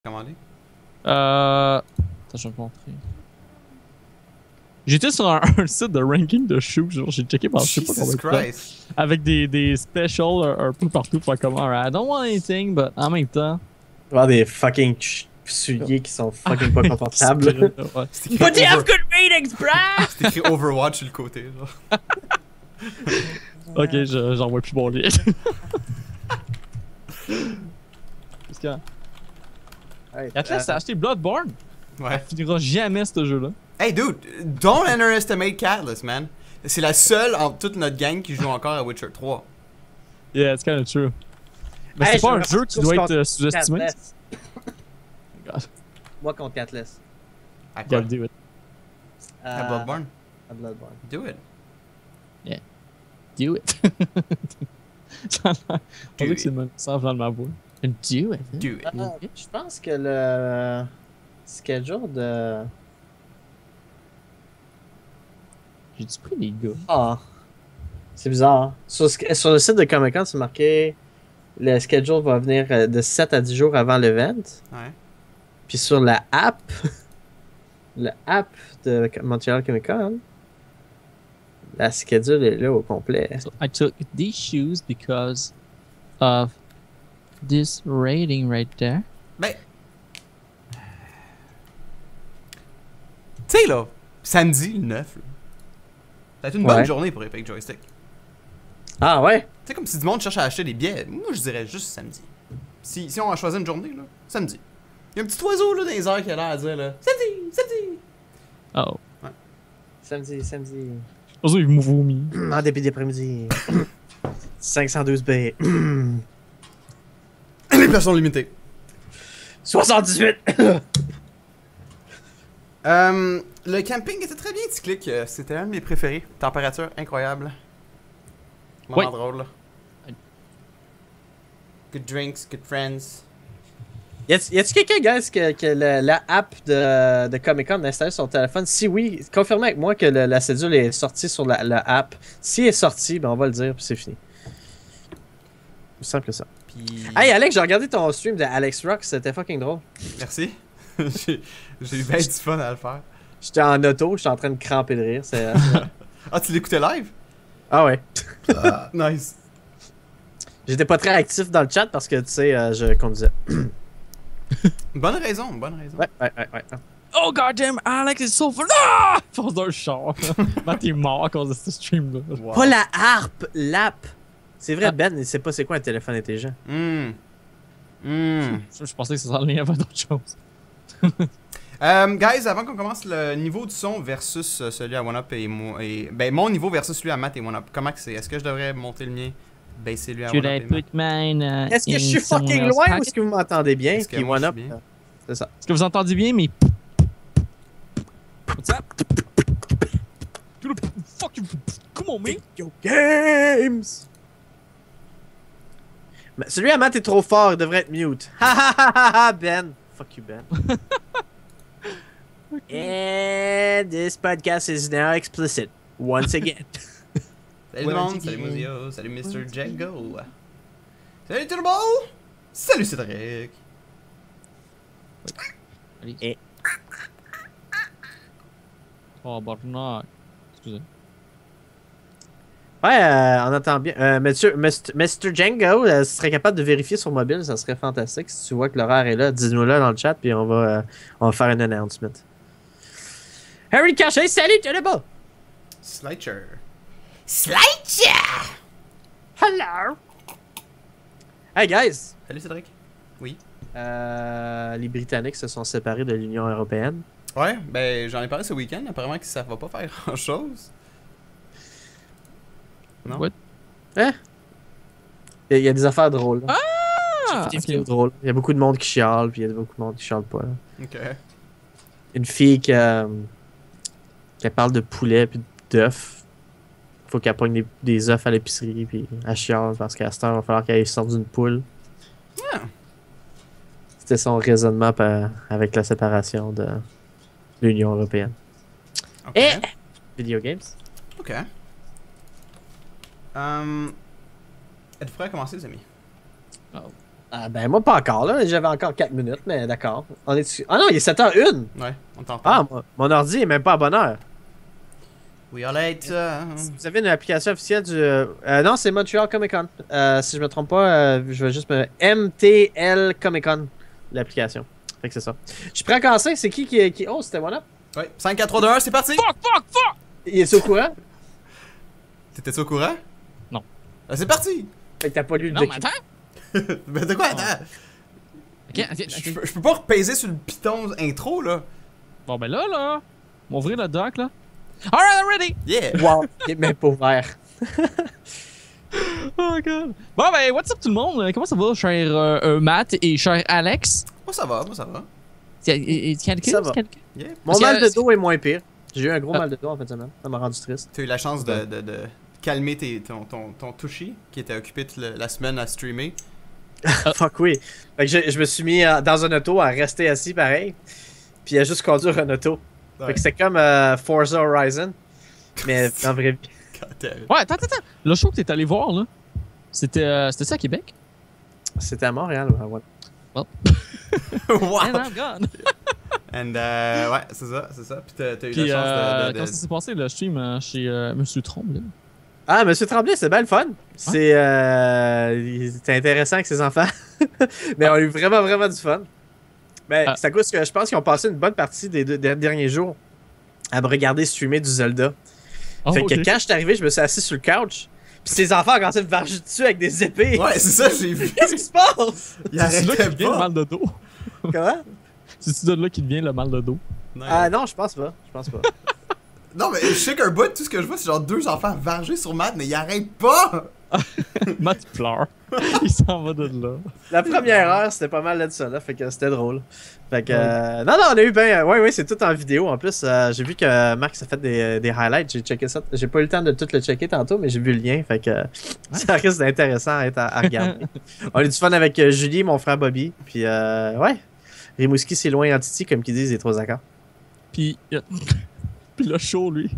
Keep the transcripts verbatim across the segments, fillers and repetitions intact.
commandé? Euh... Attends, je vais te montrer. J'étais sur un, un site de ranking de shoes, genre j'ai checké pendant je sais pas combien de temps. Avec des, des specials un, un peu partout pour comme, alright, I don't want anything, but en même temps. Avoir des fucking souliers qui sont fucking pas confortables. Ouais. But you have good ratings, bruh! C'est écrit Overwatch sur le côté, genre. Ok, j'en vois plus mon lien. Qu'est-ce qu'il y a? Hey, Atlas euh, a acheté Bloodborne. Ouais. Elle finira jamais ce jeu-là. Hey dude, don't underestimate Catalyst, man. C'est la seule en toute notre gang qui joue encore à Witcher trois. Yeah, it's kinda true. Mais hey, c'est pas un je jeu qui doit être euh, sous-estimé. Catless. God. Moi contre Catless. À quoi? Gotta do it. À Bloodborne? À Bloodborne. Do it. Yeah. Do it. Ça a l'air- On dirait que c'est le même sens dans ma voix. Do it. Hein? Do it. Ah, je pense que le schedule de. J'ai-tu pris les gars? Ah. C'est bizarre. Sur, sur le site de Comic Con, c'est marqué le schedule va venir de sept à dix jours avant l'event. Ouais. Puis sur la app, la app de Montreal Comic Con, la schedule est là au complet. So I took these shoes because of this rating right there. Ben. Tu sais là, samedi le neuf, là. Ça va être une bonne Ouais. journée pour Epic Joystick. Tu Ah ouais? sais, comme si du monde cherche à acheter des billets, moi je dirais juste samedi. Si, si on a choisi une journée, là, samedi. Il y a un petit oiseau là dans les airs qui a l'air à dire là, samedi, samedi. Oh. Samedi, samedi. Oiseau, il me vomit. En début d'après-midi. cinq cent douze B. Les places sont limitées. soixante-dix-huit! Euh, le camping était très bien, Ticlic. Euh, C'était un de mes préférés. Température incroyable. Moment Oui. drôle. Good drinks, good friends. Y a-t-il quelqu'un, guys, que, que le- la app de, de Comic Con a installée sur son téléphone? Si oui, confirmez avec moi que le- la cédule est sortie sur la, la app. Si elle est sortie, ben on va le dire, puis c'est fini. Plus simple que ça. Puis... Hey Alex, j'ai regardé ton stream de Alex Rock, c'était fucking drôle. Merci. J'ai j'ai eu bien du fun à le faire. J'étais en auto, j'étais en train de cramper de rire. c'est- Ah, tu l'écoutais live? ah ouais. Nice. J'étais pas très actif dans le chat parce que, tu sais, euh, je conduisais. Bonne raison, bonne raison. Ouais, ouais, ouais, ouais. Oh goddamn, Alex is so fun. Ah! Force d'un char. Matt est mort à cause de ce stream-là. Wow. Pas la harpe, l'app. C'est vrai, Ah. Ben, il sait pas c'est quoi un téléphone intelligent. Hmm. Hmm. Je, je pensais que ça s'enlignait avec d'autres choses. Euh, guys, avant qu'on commence, le niveau du son versus euh, celui à OneUp et moi. Et, ben, mon niveau versus celui à Matt et OneUp. Comment que c'est? Est-ce que je devrais monter le mien? Baisser lui à Should OneUp I et Matt? put mine uh, Est-ce que in je suis someone fucking else's loin ou pocket? est-ce que vous m'entendez bien? Est-ce que Puis moi, one je up, suis bien? c'est ça. Est-ce que vous entendez bien, mais... What's up? Fuck you. Come on, man. Yo games! Mais celui à Matt est trop fort, il devrait être mute. Ha ha ha ha ha, Ben! Fuck you, Ben. And this podcast is now explicit. Once again. Salut tout le monde, salut Mozio, salut mister Django. Salut tout le monde! Salut Cédric! Allez. Et- Oh, Barnard. Excusez. Ouais, euh, on entend bien. Euh, monsieur, mister mister Django, euh, si tu serais capable de vérifier sur mobile, ça serait fantastique. Si tu vois que l'horaire est là, dis-nous là dans le chat, puis on va, euh, on va faire un announcement. Harry Caché, salut, tu es là-bas! Slicer. Slicer! Hello! Hey guys! Salut Cédric. Oui. Euh, les Britanniques se sont séparés de l'Union Européenne. Ouais, ben j'en ai parlé ce week-end. Apparemment que ça va pas faire grand chose. Non? What? Hein? Il y, a- il y a des affaires drôles. là. Ah! Des vidéos drôles. Il y a beaucoup de monde qui chiale, puis il y a beaucoup de monde qui chiale pas. Là. Ok. Une fille qui, euh, qui parle de poulet puis d'œufs. Faut qu'elle pogne des, des œufs à l'épicerie, puis elle chiale parce qu'à cette heure, il va falloir qu'elle sorte d'une poule. Ah. C'était son raisonnement pa- avec la séparation de l'Union Européenne. Ok. Et video games. Ok. Um, Êtes-vous prêts à commencer, les amis? Oh. Ah ben moi pas encore là, j'avais encore quatre minutes, mais d'accord. On est Ah non, il est sept heures une! Ouais, on t'entend. Ah, moi, mon ordi est même pas à bonne heure. We are late. Uh... Vous avez une application officielle du... Euh, non, c'est Montreal Comic Con. Euh, si je me trompe pas, euh, je vais juste me... M T L Comic Con, l'application. Fait que c'est ça. Je suis prêt à casser, c'est qui qui... qui... Oh, c'était One-Up? Ouais, cinq, quatre, trois, deux, un, c'est parti! Fuck, fuck, fuck! Il est au courant? T'étais-tu au courant? Non. Ah, c'est parti! Fait que t'as pas lu le Non, mais document. attends! Mais de quoi, attends? Ok, ok, Je ok. peux- je peux pas repaiser sur le piton intro, là. Bon, ben là, là, on va ouvrir le doc, là. Alright, I'm ready! Yeah! Wow, il est même pas ouvert. Oh, God. Bon, ben, what's up, tout le monde? Comment ça va, cher euh, euh, Matt et cher Alex? Moi, ça va, moi, ça va. C'est euh, quelqu'un? Ça va. quelqu'un? Yeah. Mon Parce que, mal de euh, dos est moins pire. J'ai eu un gros Ah. mal de dos en fin de semaine. Ça m'a rendu triste. T'as eu la chance de, de, de calmer tes, ton, ton, ton Tushy, qui était occupé toute le- la semaine à streamer. Fuck oui. Fait que je, je me suis mis euh, dans un auto à rester assis pareil. Puis à juste conduire un auto. Fait que c'est comme euh, Forza Horizon. Mais en vrai vie. Ouais, attends, attends, attends. Le show que t'es allé voir, là, c'était euh, c'était ça à Québec? C'était à Montréal. Ouais. Wow! And I'm gone. And, euh, ouais, c'est ça, c'est ça. Puis t'as, t'as eu Puis, la chance euh, de... de, de... comment ça s'est passé, le stream euh, chez euh, Monsieur Trombley? Ah, Monsieur Tremblay, c'est bien le fun. C'est euh, c'était intéressant avec ses enfants. Mais on a eu vraiment, vraiment du fun. Mais Ah. c'est à cause que je pense qu'ils ont passé une bonne partie des deux des derniers jours à me regarder streamer du Zelda. Oh, fait que ok. quand je suis arrivé, je me suis assis sur le couch. Puis ses enfants ont commencé à me varger dessus avec des épées. Ouais, c'est ça, j'ai vu. Qu'est-ce qui se passe? Il C'est là arrêtait qui vient le pas. mal de dos. Comment? C'est de là qui devient le mal de dos. Non, Ah non, je pense pas. Je pense pas. non, mais je sais qu'un bout, tout ce que je vois, c'est genre deux enfants vargés sur Matt, mais il arrête pas! Matt pleure. Il s'en va de là. La première heure, c'était pas mal là de ça, là. Fait que c'était drôle. Fait que. euh, non, non, on a eu ben. Ouais, ouais, c'est tout en vidéo. En plus, euh, j'ai vu que Max a fait des, des highlights. J'ai checké ça. J'ai pas eu le temps de tout le checker tantôt, mais j'ai vu le lien. Fait que. euh, Ça risque d'intéressant à, être à, à regarder. On a eu du fun avec euh, Julie, mon frère Bobby. Puis, euh, ouais. Rimouski, c'est loin en Titi, comme qu'ils disent, les trois accords. Puis, euh, puis le show, lui.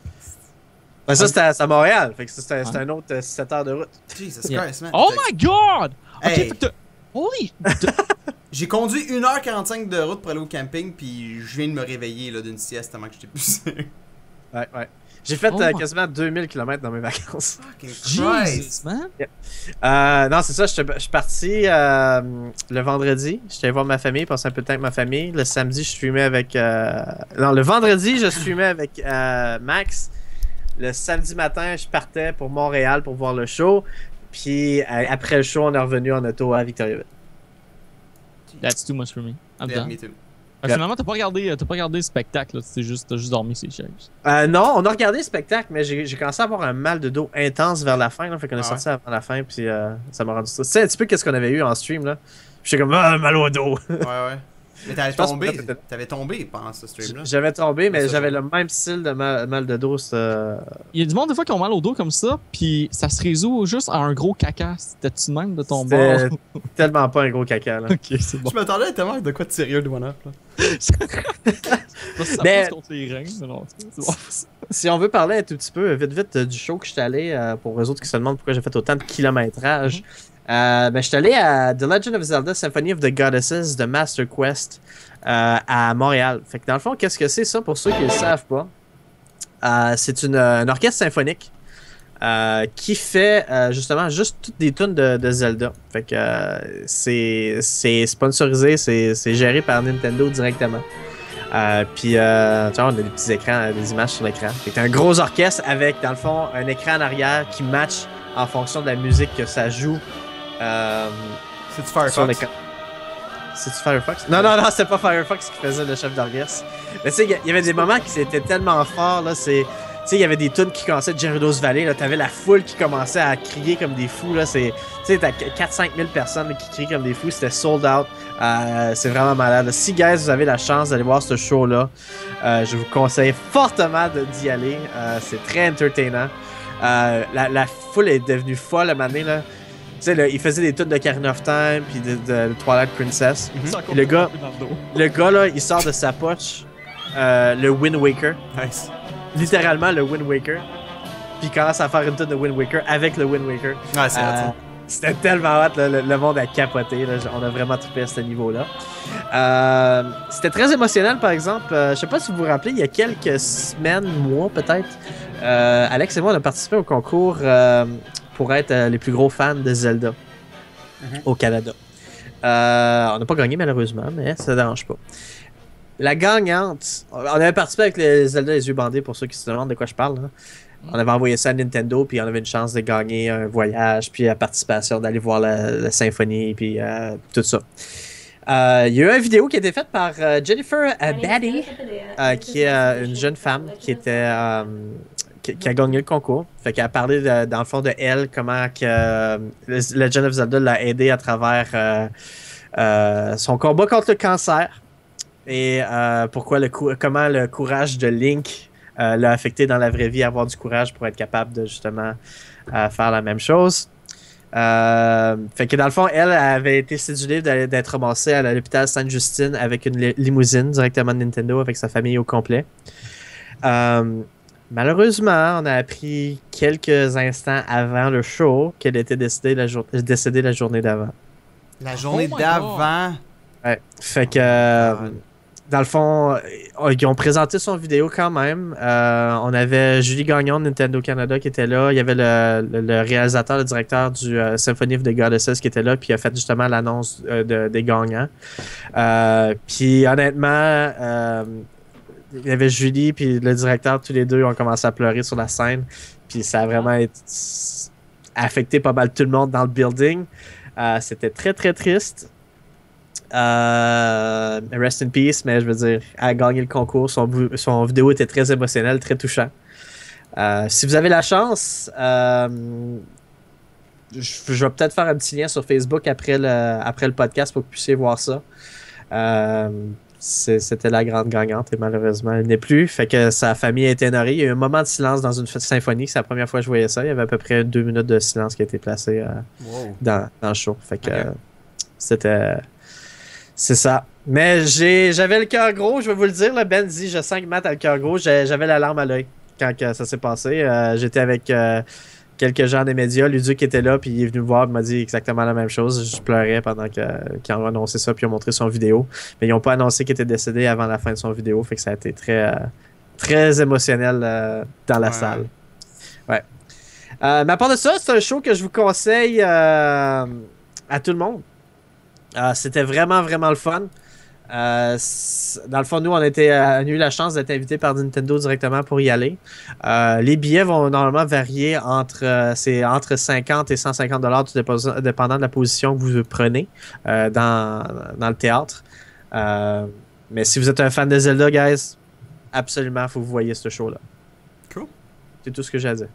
Ben, ça, c'était à, c'était à Montréal. Fait que c'était c'était Ouais. un autre euh, sept heures de route. Jesus Yeah. Christ, man. Oh Fait- my god! Ok, Hey. fait que t'as- Holy! J'ai conduit une heure quarante-cinq de route pour aller au camping, puis je viens de me réveiller là, d'une sieste tellement que j'étais plus. Ouais, ouais. J'ai fait Oh euh, my- quasiment deux mille kilomètres dans mes vacances. Fucking Christ! Jesus, man! Euh, non, c'est ça. Je suis parti euh, le vendredi. J'étais allé voir ma famille, passer un peu de temps avec ma famille. Le samedi, je streamais avec. Euh... Non, le vendredi, je streamais avec euh, Max. Le samedi matin, je partais pour Montréal pour voir le show. Puis euh, après le show, on est revenu en auto à Victoriaville. That's too much for me. I'm Yeah, done. me too. Fait que finalement, t'as pas regardé, t'as pas regardé le spectacle, là. T'as juste, t'as juste dormi ces chaises. Euh, non, on a regardé le spectacle, mais j'ai j'ai commencé à avoir un mal de dos intense vers la fin. Là, fait qu'on est Ah sorti avant la fin, puis euh, ça m'a rendu ça. C'est un petit peu qu'est-ce qu'on avait eu en stream. Là. J'étais comme, ah, mal au dos. Ouais, ouais. Mais t'avais Je pense tombé, que peut-être- t'avais tombé pendant ce stream-là. J'avais tombé, mais Ça, j'avais ça. le même style de mal, mal de dos. c'est- Il y a du monde des fois qui ont mal au dos comme ça, puis ça se résout juste à un gros caca. C'était-tu de même de ton bord? C'était tellement pas un gros caca. Là. Ok, c'est bon. Je m'attendais tellement de quoi de sérieux de One-Up, là. Ça Mais- pousse contre les reins, mais non, c'est bon. Si on veut parler un tout petit peu, vite vite, du show que j'étais allé, euh, pour eux autres qui se demandent pourquoi j'ai fait autant de kilométrage, euh, ben, j'étais allé à The Legend of Zelda Symphony of the Goddesses de Master Quest euh, à Montréal. Fait que dans le fond, qu'est-ce que c'est ça pour ceux qui ne le savent pas? Euh, c'est une, un orchestre symphonique euh, qui fait euh, justement juste toutes des tunes de, de Zelda. Fait que euh, c'est c'est sponsorisé, c'est c'est géré par Nintendo directement. Euh, puis, euh, tu vois, on a des petits écrans, des images sur l'écran. C'est un gros orchestre avec, dans le fond, un écran en arrière qui match en fonction de la musique que ça joue. Euh, C'est-tu sur Firefox? l'écran. C'est-tu Firefox? Non, non, non, c'était pas Firefox qui faisait le chef d'orchestre. Mais tu sais, il y- y avait des moments qui étaient tellement forts, là, c'est... Tu sais, il y avait des tunes qui commençaient de Gerudo's Valley, là, t'avais la foule qui commençait à crier comme des fous, là, c'est... Tu sais, t'as quatre à cinq mille personnes là, qui crient comme des fous, c'était sold out, euh, c'est vraiment malade. Si, guys, vous avez la chance d'aller voir ce show-là, euh, je vous conseille fortement de- d'y aller, euh, c'est très entertainant. Euh, la, la foule est devenue folle à un moment donné, là. Tu sais, là, il faisait des tunes de Ocarina of Time, puis de, de Twilight Princess. C'est encore Le gars- dans le dos. Le gars, là, il sort de sa poche euh, le Wind Waker. Nice. Littéralement, le Wind Waker. Puis il commence à faire une tune de Wind Waker avec le Wind Waker. Ouais, c'est Euh, hot, ça. C'était tellement hot, là, le, le monde a capoté. Là, on a vraiment trippé à ce niveau-là. Euh, c'était très émotionnel, par exemple. Euh, je sais pas si vous vous rappelez, il y a quelques semaines, mois peut-être, euh, Alex et moi, on a participé au concours euh, pour être euh, les plus gros fans de Zelda mm-hmm. au Canada. Euh, on n'a pas gagné, malheureusement, mais ça ne dérange pas. La gagnante, on avait participé avec les Zelda les yeux bandés, pour ceux qui se demandent de quoi je parle. Là. On avait envoyé ça à Nintendo, puis on avait une chance de gagner un voyage, puis la participation, d'aller voir la, la symphonie, puis euh, tout ça. Euh, il y a eu une vidéo qui a été faite par euh, Jennifer euh, Batty, euh, qui est euh, une jeune femme qui était euh, qui, qui a gagné le concours. Fait qu'elle a parlé de, dans le fond de elle, comment que euh, Legend of Zelda l'a aidé à travers euh, euh, son combat contre le cancer et euh, pourquoi le comment le courage de Link Euh, l'a affecté dans la vraie vie, avoir du courage pour être capable de justement euh, faire la même chose. Euh, fait que dans le fond, elle avait été cédulée d'être ramassée à l'hôpital Sainte-Justine avec une limousine directement de Nintendo avec sa famille au complet. Euh, malheureusement, on a appris quelques instants avant le show qu'elle était décédée la, jour décédée la journée d'avant. La journée oh d'avant? Ouais. Fait que... Euh, dans le fond, ils ont présenté son vidéo quand même. Euh, on avait Julie Gagnon de Nintendo Canada qui était là. Il y avait le, le, le réalisateur, le directeur du uh, Symphony of the Goddesses qui était là, puis il a fait justement l'annonce euh, de, des gagnants. Euh, puis honnêtement, euh, il y avait Julie puis le directeur, tous les deux ont commencé à pleurer sur la scène. Puis ça a vraiment été, affecté pas mal tout le monde dans le building. Euh, C'était très très triste. Euh, rest in peace, mais je veux dire, elle a gagné le concours. Son, son vidéo était très émotionnelle, très touchant. Euh, si vous avez la chance, euh, je, je vais peut-être faire un petit lien sur Facebook après le, après le podcast pour que vous puissiez voir ça. Euh, C'était la grande gagnante et malheureusement, elle n'est plus. Fait que sa famille a été honorée. Il y a eu un moment de silence dans une symphonie. C'est la première fois que je voyais ça. Il y avait à peu près deux minutes de silence qui a été placé euh, wow. dans, dans le show. Fait que okay. euh, c'était... C'est ça. Mais j'avais le cœur gros, je vais vous le dire. Là, Ben dit, je sens que Matt a le cœur gros. J'avais la larme à l'œil quand que ça s'est passé. Euh, J'étais avec euh, quelques gens des médias. Luduc était là, puis il est venu me voir, il m'a dit exactement la même chose. Je pleurais pendant qu'ils qu ont annoncé ça, puis ils ont montré son vidéo. Mais ils n'ont pas annoncé qu'il était décédé avant la fin de son vidéo. Fait que ça a été très, euh, très émotionnel euh, dans la ouais. salle. Ouais. Euh, mais à part de ça, c'est un show que je vous conseille euh, à tout le monde. Euh, C'était vraiment, vraiment le fun. Euh, dans le fond, nous, on, était, euh, on a eu la chance d'être invités par Nintendo directement pour y aller. Euh, les billets vont normalement varier entre, euh, c'est entre cinquante et cent cinquante dollars, tout dépendant de la position que vous prenez euh, dans, dans le théâtre. Euh, mais si vous êtes un fan de Zelda, guys, absolument, il faut que vous voyez ce show-là. Cool. C'est tout ce que j'ai à dire.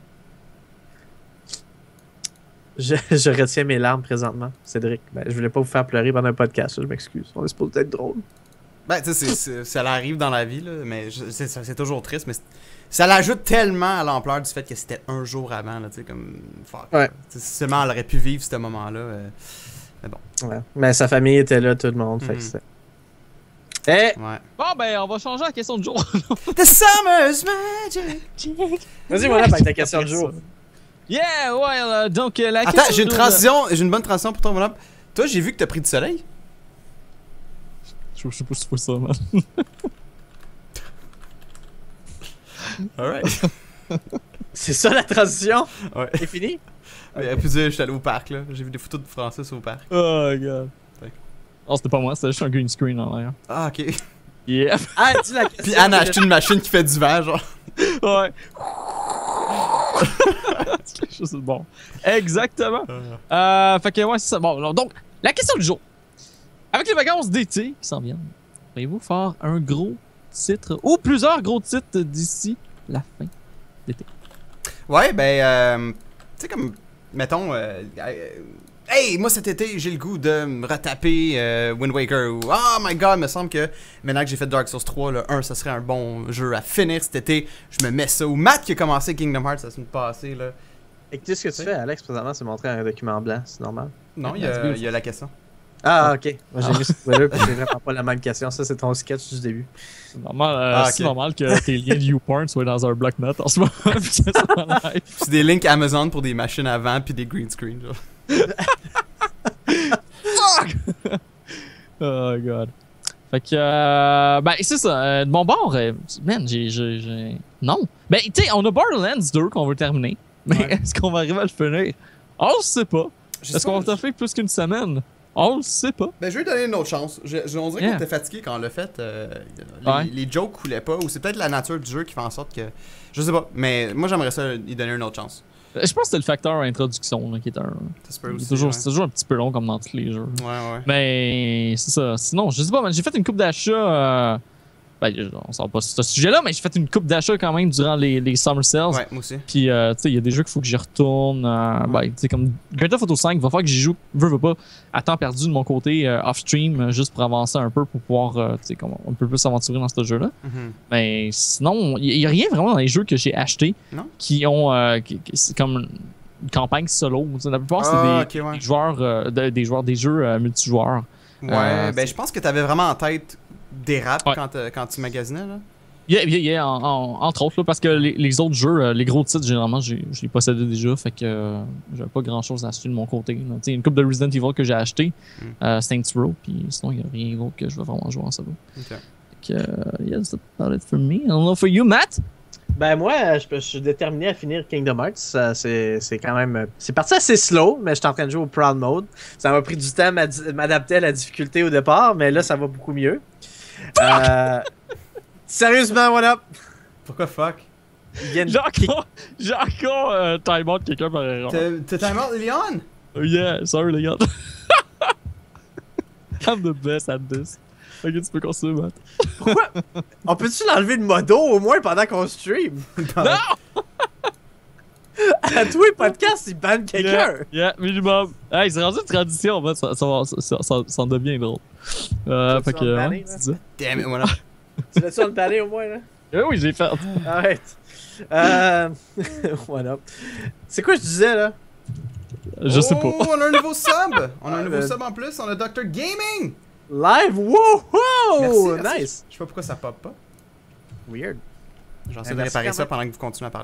Je, je retiens mes larmes présentement, Cédric. Ben, je voulais pas vous faire pleurer pendant un podcast, je m'excuse. On est supposé être drôle. Ben, tu sais, ça arrive dans la vie, là, mais c'est toujours triste, mais ça l'ajoute tellement à l'ampleur du fait que c'était un jour avant, là, tu sais, comme... Fuck. Ouais. Seulement, elle aurait pu vivre ce moment-là, euh, mais bon. Ouais. Mais sa famille était là, tout le monde, mm-hmm. fait que c'est... Eh! Ouais. Bon, ben, on va changer la question de jour. The summer's magic! Vas-y, voilà, avec ta question de jour. Yeah, ouais, euh, donc euh, la Attends, j'ai une transition, j'ai une bonne transition pour toi, mon homme. Toi, j'ai vu que t'as pris du soleil. Je, je sais pas si c'est ça, man. Alright. C'est ça la transition? Ouais. C'est fini? Il aurait pu dire, je suis allé au parc, là. J'ai vu des photos de Francis au parc. Oh, god. Ouais. Oh, c'était pas moi, c'était juste un green screen en l'air. Ah, ok. Yeah. Ah, dis la question. Puis Anne a acheté une machine qui fait du vent, genre. Ouais. C'est bon. Exactement. Euh, fait que ouais, c'est ça. Bon, donc, la question du jour. Avec les vacances d'été qui s'en viennent, pourriez-vous faire un gros titre ou plusieurs gros titres d'ici la fin d'été? Ouais, ben, euh, tu sais, comme, mettons, euh, euh, hey, moi cet été, j'ai le goût de me retaper euh, Wind Waker. Ou, oh my god, il me semble que maintenant que j'ai fait Dark Souls trois, le un, ça serait un bon jeu à finir cet été. Je me mets ça. Ou Matt qui a commencé Kingdom Hearts la semaine passée, là. Et qu'est-ce que tu fais, Alex, présentement? C'est montrer un document blanc, c'est normal? Non, il y, a, il y a la question. Ah, ok. Moi, j'ai mis ce Twitter, puis c'est vraiment pas la même question. Ça, c'est ton sketch du début. C'est normal, euh, ah, okay. normal que tes liens de YouPorn soient dans un bloc-notes en ce moment. C'est des links Amazon pour des machines à vent puis des green screen, genre. Fuck! Oh god. Fait que, euh, ben, c'est ça. Euh, de mon bord, euh, man, j'ai, j'ai, j'ai... Non. Ben, tu sais, on a Borderlands deux qu'on veut terminer. Mais Ouais. est-ce qu'on va arriver à le finir? On le sait pas. Je sais Est-ce qu'on pas, va fait plus qu'une semaine? On le sait pas. Ben, je vais lui donner une autre chance. Je, je, on dirait Yeah. qu'on était fatigué quand on l'a fait. Euh, les, Ouais. les jokes coulaient pas, ou c'est peut-être la nature du jeu qui fait en sorte que. Je sais pas, mais moi j'aimerais ça lui donner une autre chance. Euh, Je pense que c'était le facteur introduction là, qui est un. Ça se peut il est aussi. toujours, ouais. C'est toujours un petit peu long comme dans tous les jeux. Ouais, ouais. Mais c'est ça. Sinon, je sais pas, man, j'ai fait une coupe d'achats. Euh... Ben, on sort pas sur ce sujet-là, mais j'ai fait une coupe d'achats quand même durant les, les Summer Sales. Ouais, moi aussi. Puis, euh, tu sais, il y a des jeux qu'il faut que j'y retourne. Euh, ben, tu sais, comme Grand Theft Auto cinq, il va falloir que j'y joue, veux, veux pas, à temps perdu de mon côté, euh, off-stream, euh, juste pour avancer un peu, pour pouvoir, euh, tu sais, comme un peu plus s'aventurer dans ce jeu-là. Mhm. Mais sinon, il y, a rien vraiment dans les jeux que j'ai achetés Non? qui ont, euh, qui- qui- c'est comme une campagne solo. Tu sais, la plupart, c'est Ah, des, ok, ouais. des joueurs, euh, de- des joueurs, des jeux euh, multijoueurs. Ouais, Euh, ben je pense que t'avais vraiment en tête des raps Ouais. quand, euh, quand tu magasinais, là. Yeah, yeah, yeah, en- en- entre autres, là, parce que les, les autres jeux, euh, les gros titres, généralement, j'ai- je les possédais déjà, fait que euh, j'avais pas grand chose à acheter de mon côté. là. Tu sais, une coupe de Resident Evil que j'ai acheté, Mm. euh, Saints Row, puis sinon, il y a rien d'autre que je vais vraiment jouer en solo. Ok. Fait que, euh, yeah, that's about it for me. I don't know for you, Matt? Ben moi, je, je suis déterminé à finir Kingdom Hearts. Ça, C'est c'est quand même... C'est parti assez slow, mais je suis en train de jouer au Proud Mode. Ça m'a pris du temps à m'ad- m'adapter à la difficulté au départ, mais là, ça va beaucoup mieux. Euh, Sérieusement, what up? Pourquoi fuck? Il vient de J'ai kick- encore, j'ai encore euh, time out quelqu'un par erreur. T'as t'as time out, Leon? Oh yeah, sorry les gars. I'm the best at this. Ok, tu peux continuer, Matt. Pourquoi? On peut-tu l'enlever de modo au moins pendant qu'on stream? Non! À tous les podcasts, ils bannent quelqu'un. Yeah, yeah, minimum. Hey, c'est rendu une tradition, en fait, ça, ça, va- ça, ça, ça, ça en devient drôle. Euh, Tu fait vas que, me ouais, banner, c'est là? ça. Damn it, voilà. Tu l'as-tu en banner au moins, là? Eh oui, j'ai fait. Arrête. Euh... what up? C'est quoi je disais, là? Je sais pas. Oh, on a un nouveau sub! On a un Ah, nouveau ben- sub en plus, on a docteur Gaming! Live? Wow! Merci, wow merci. Nice! Je sais pas pourquoi ça pop pas. Weird. J'essaie Ben, de merci réparer quand ça même. pendant que vous continuez à parler.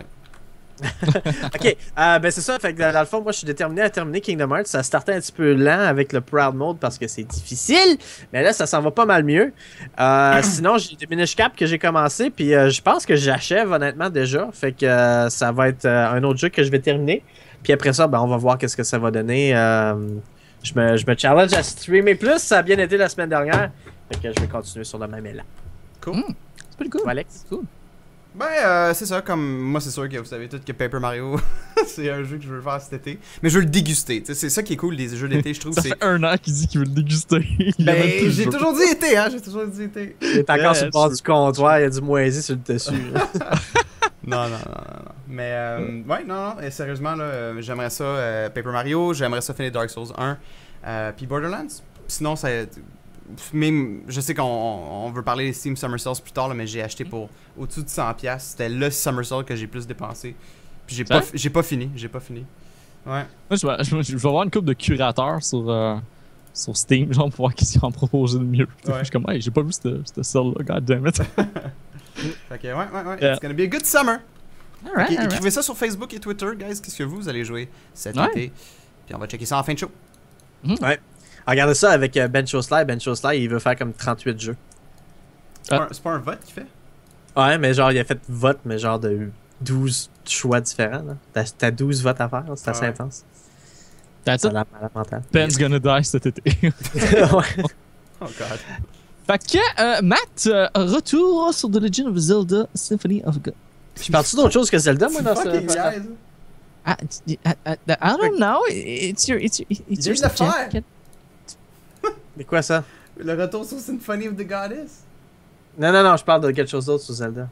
Ok, euh, ben c'est ça. Fait que dans, dans le fond, moi je suis déterminé à terminer Kingdom Hearts. Ça startait un petit peu lent avec le Proud Mode parce que c'est difficile, mais là ça s'en va pas mal mieux. Euh, sinon, j'ai Diminish Cap que j'ai commencé, puis euh, je pense que j'achève honnêtement déjà. Fait que euh, ça va être euh, un autre jeu que je vais terminer. Puis après ça, ben on va voir qu'est-ce que ça va donner. Euh, je, me, je me challenge à streamer plus. Ça a bien été la semaine dernière. Fait que je vais continuer sur le même élan. Cool. Mm. C'est pretty cool. Toi, Alex? Cool. Ben, euh, c'est ça, comme moi, c'est sûr que vous savez tous que Paper Mario, c'est un jeu que je veux faire cet été. Mais je veux le déguster. Tu sais, c'est ça qui est cool des jeux d'été, je trouve. Ça c'est fait un an qu'il dit qu'il veut le déguster. Il a même plus Ben, le j'ai jeu. toujours dit été, hein, j'ai toujours dit été. Il est encore Yeah, sur le bord true. du comptoir. Il y a du moisi sur le dessus. là. Non, non, non, non, non. Mais, euh, ouais, non, non, et sérieusement, là, euh, j'aimerais ça, euh, Paper Mario, j'aimerais ça finir Dark Souls un, euh, puis Borderlands. Sinon, ça. Même, je sais qu'on on veut parler des Steam Summer Sales plus tard, là, mais j'ai acheté pour au-dessus de cent dollars. C'était le Summer Sale que j'ai plus dépensé. Puis j'ai pas, Sérieux? j'ai pas fini, j'ai pas fini. Ouais. Moi, je vais, je vais- je vais avoir une couple de curateurs sur, euh, sur Steam, genre, pour voir qui s'y en proposer le mieux. Ouais. Je suis comme, hey, j'ai pas vu cette, cette sale-là, goddammit. Fait que, ouais, ouais, ouais. Yeah. It's gonna be a good summer. Alright, Ok, alright. écrivez ça sur Facebook et Twitter, guys. Qu'est-ce que vous allez jouer cet Ouais. été? Puis on va checker ça en fin de show. Regardez ça avec euh, Ben Showslide. Ben Showslide, il veut faire comme trente-huit jeux. C'est Ah. pas un- c'est pas un vote qu'il fait? Ouais, mais genre, il a fait vote, mais genre de douze choix différents. là. T'as t'as douze votes à faire, là, c'est assez Ouais. intense. That's Ça a it. l'air malade mental. Ben's gonna die cet été. Ouais. Oh god. Fait que, euh, Matt, euh, retour sur The Legend of Zelda Symphony of God. Je parle-tu d'autre chose que Zelda, moi, dans ce. Fucking guys. I, I, I, I don't know. It's your, it's your, it's Il your vient de le faire. subject. Mais quoi ça? Le retour sur Symphony of the Goddess. Non, non, non, je parle de quelque chose d'autre sur Zelda.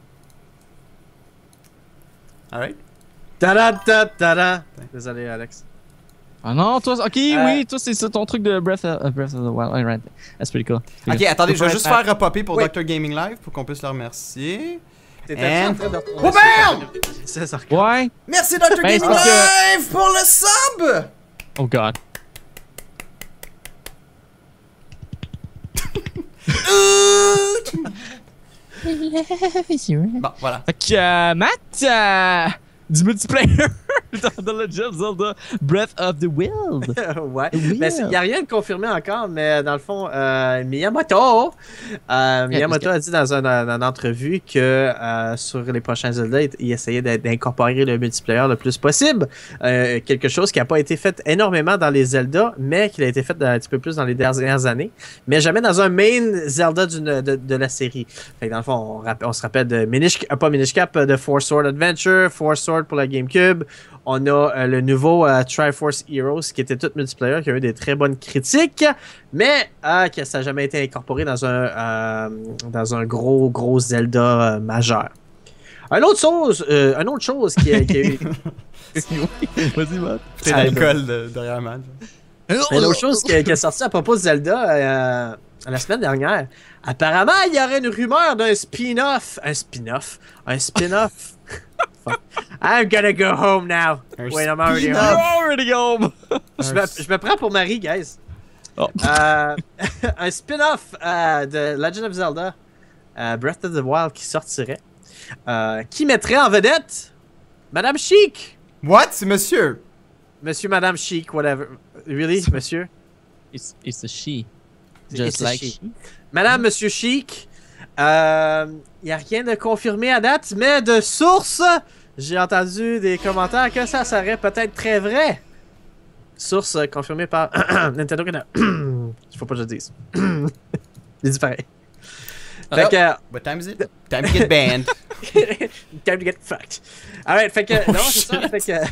Alright. Ta-da, ta ta Désolé, Alex. Ah non, toi, ok, Euh, oui, toi, c'est ça, ton truc de Breath of, uh, Breath of the Wild. Alright, that's pretty cool. Ok, attendez, je vais juste Ouais. faire repopper pour Oui. docteur Gaming Live pour qu'on puisse le remercier. T'étais And- en train de retourner Oh, sur- bam! C'est ça. Ouais. Merci docteur Ben, c'est Gaming parce que- Live pour le sub! Oh god. Bon, voilà. Fait que, euh, Matt, euh, du multiplayer, dans The Legend of Zelda Breath of the Wild. ouais. Wild. Mais il n'y a rien de confirmé encore, mais dans le fond, euh, Miyamoto, euh, Miyamoto a dit dans une, une entrevue que euh, sur les prochains Zelda, il, il essayait d'incorporer le multiplayer le plus possible. Euh, quelque chose qui n'a pas été fait énormément dans les Zelda, mais qui a été fait un petit peu plus dans les dernières années, mais jamais dans un main Zelda d'une, de, de la série. Fait que dans le fond, on, on se rappelle de Minish, euh, pas Minish Cap, de Four Sword Adventure, Four Sword pour la GameCube. On a euh, le nouveau euh, Triforce Heroes qui était tout multiplayer, qui a eu des très bonnes critiques, mais euh, que ça n'a jamais été incorporé dans un, euh, dans un gros, gros Zelda euh, majeur. Une autre chose, euh, une autre chose qui a, qui a eu... Vas-y, Matt. C'est l'alcool de, derrière Matt. Une autre chose qui, qui est sortie à propos de Zelda euh, la semaine dernière. Apparemment, il y aurait une rumeur d'un spin-off. Un spin-off? Un spin-off? I'm gonna go home now. Un Wait, I'm already spin-off. home. You're already home! Je me, je me prends pour Marie, guys. Oh. Euh, un spin-off euh, de Legend of Zelda, euh, Breath of the Wild, qui sortirait. Euh, qui mettrait en vedette Madame Chic. What? C'est monsieur? Monsieur, Madame Chic, whatever. Really, monsieur? It's, it's a she. It's Just a like she. she. Madame, Monsieur Chic, il euh, n'y a rien de confirmé à date, mais de source, j'ai entendu des commentaires que ça serait peut-être très vrai. Source euh, confirmée par Nintendo Canada. Il faut pas que je le dise. J'ai dit pareil. Fait Oh, que... what time is it? Time to get banned. Time to get fucked. Alright, fait que... Oh, non, c'est ça, fait que...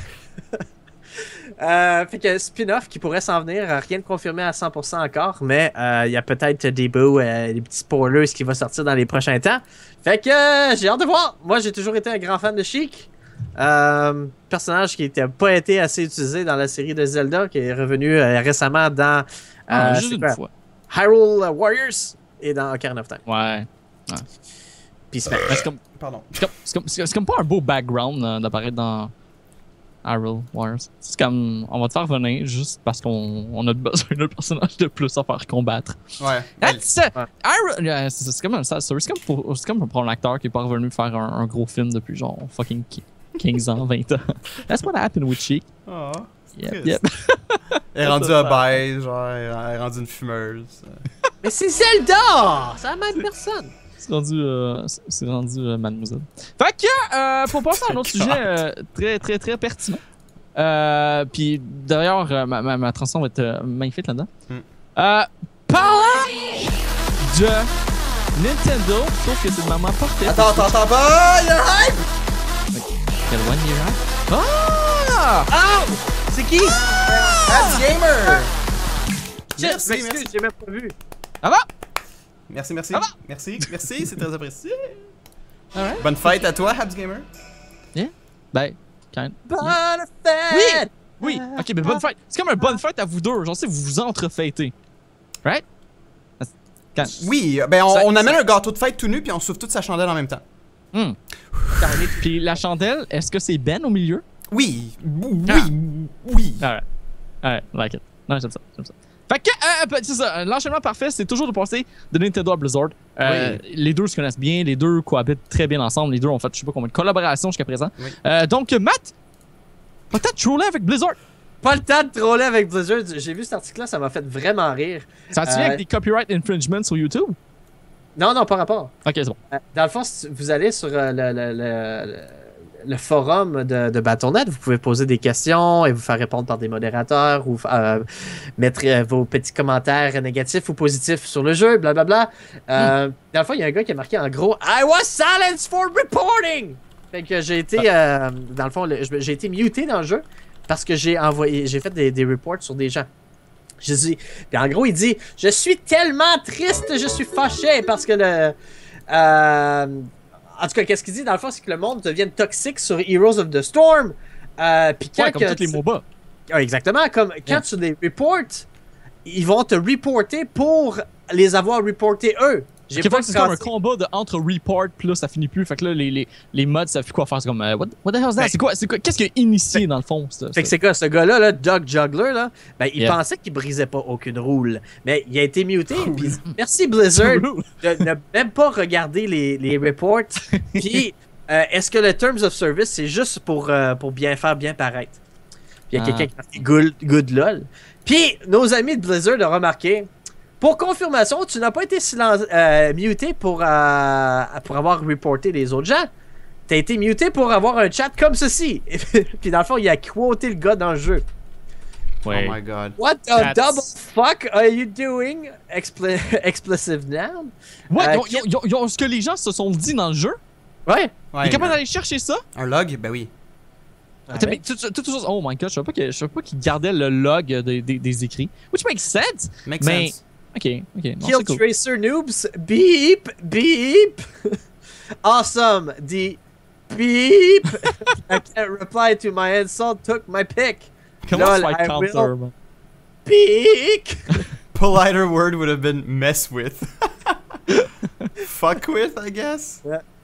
Euh, fait que spin-off qui pourrait s'en venir, euh, rien de confirmé à cent pour cent encore, mais il euh, y a peut-être des bouts, euh, des petits spoilers qui vont sortir dans les prochains temps. Fait que euh, j'ai hâte de voir. Moi, j'ai toujours été un grand fan de Chic. Euh, personnage qui n'a pas été assez utilisé dans la série de Zelda, qui est revenu euh, récemment dans euh, Ah, juste c'est une quoi? fois. Hyrule Warriors et dans Ocarina of Time. Ouais. Puis Smash. Mais c'est comme, Pardon. c'est comme, c'est comme, c'est comme pas un beau background euh, d'apparaître dans Hyrule Warriors. C'est comme, on va te faire venir juste parce qu'on on a besoin d'un personnage de plus à faire combattre. Ouais. That's, uh, Hyrule- yeah, c'est c'est comme un sad story. C'est comme pour, c'est comme pour un acteur qui est pas revenu faire un, un gros film depuis genre fucking quinze ans, vingt ans. That's what happened with Chic. Oh, Yep, triste. yep. Elle est rendue obèse, genre, elle est rendue une fumeuse. Mais c'est Zelda! C'est la même personne! C'est rendu, euh, c'est- c'est rendu euh, mademoiselle. Fait que, euh, pour passer à un autre sujet euh, très, très, très pertinent. Euh, Puis d'ailleurs, euh, ma, ma, ma transition va être euh, magnifique là-dedans. Mm. Euh, parlant de Nintendo, sauf que c'est le moment parfait. Attends, attends, attends, pas! Il y a un hype! Quel one year Ah! Oh! C'est qui? Habs Gamer! Merci, Merci, merci, merci. j'ai même pas vu. Ça va? Merci, merci. Ça va? Merci, merci, c'est très apprécié. Alright. Bonne fête à toi, Habs Gamer. Ben, kind. Bonne fête! Oui, ok, mais bonne fête. C'est comme un bonne fête à vous deux. Genre, si vous vous entrefêtez. Right? Quand... Oui, ben on, Ça- on amène ça- un gâteau de fête tout nu puis on souffle toute sa chandelle en même temps. Hmm. Puis la chandelle, est-ce que c'est Ben au milieu? Oui, oui, Ah. oui. Alright. Alright, like it. Non, j'aime ça, j'aime ça. Fait que, euh, euh, c'est ça, l'enchaînement parfait, c'est toujours de passer de Nintendo à Blizzard. Euh, Les deux se connaissent bien, les deux cohabitent très bien ensemble, les deux ont fait je sais pas combien de collaborations jusqu'à présent. Oui. Euh, donc, Matt, peut-être troller avec Blizzard. Pas le temps de troller avec Blizzard. J'ai vu cet article-là, ça m'a fait vraiment rire. Ça a-tu Euh, vient avec des copyright infringements sur YouTube? Non, non, pas rapport. Ok, c'est bon. Euh, Dans le fond, si vous allez sur euh, le, le, le, le- le forum de, de Battle point net, vous pouvez poser des questions et vous faire répondre par des modérateurs ou euh, mettre euh, vos petits commentaires négatifs ou positifs sur le jeu, blablabla. Euh, Dans le fond, il y a un gars qui a marqué en gros I was silenced for reporting! Fait que j'ai été, euh, dans le fond, le- j'ai été muté dans le jeu parce que j'ai envoyé, j'ai fait des, des reports sur des gens. Je dis, puis en gros, il dit je suis tellement triste, je suis fâché parce que le. Euh, en tout cas, qu'est-ce qu'il dit dans le fond, c'est que le monde devienne toxique sur Heroes of the Storm. Euh, puis quand Ouais, comme que tous les tu- MOBA. Ah, exactement, comme quand Yeah. tu les reportes, ils vont te reporter pour les avoir reportés eux. J'ai Ok, pas fait que c'est comme un cassé- combat de entre report, puis là ça finit plus. Fait que là les, les, les mods savent plus quoi faire. C'est comme euh, what, what the hell is that? Ben- C'est quoi? C'est quoi? Qu'est-ce qui a initié dans le fond? Ça, Fait que c'est quoi, ce gars-là, là, Doug Juggler, là, ben, il Yeah. pensait qu'il brisait pas aucune rule. Mais il a été muté, puis merci Blizzard de ne même pas regarder les, les reports, puis euh, est-ce que le Terms of Service, c'est juste pour, euh, pour bien faire, bien paraître? Puis il y a Ah. quelqu'un qui a marqué good, good lol. Puis nos amis de Blizzard ont remarqué, pour confirmation, tu n'as pas été silen- euh, muté pour, euh, pour avoir reporté les autres gens. T'as été muté pour avoir un chat comme ceci. Puis dans le fond, il a quoté le gars dans le jeu. Ouais. Oh my god. What the That's- double fuck are you doing? Expl explosive noun? Ouais, Euh, ils ont- ils ont- ils ont- ils ont- ce que les gens se sont dit dans le jeu. Ouais. Ouais, T'es capable un, d'aller chercher ça? un log? Ben oui. Attends, mais tout, tout, tout, tout- oh my god, je savais pas que- je savais pas qu'ils gardaient le log des, des, des écrits. Which makes sense. Makes Mais- sense. Ok, ok. Non, Kill c'est cool. Tracer noobs. Beep. Beep. Awesome. The beep. I can't reply to my insult. Took my pick. Comment Lol, tu fais I counter, will- man? Peek. Politer word would have been mess with. Fuck with, I guess.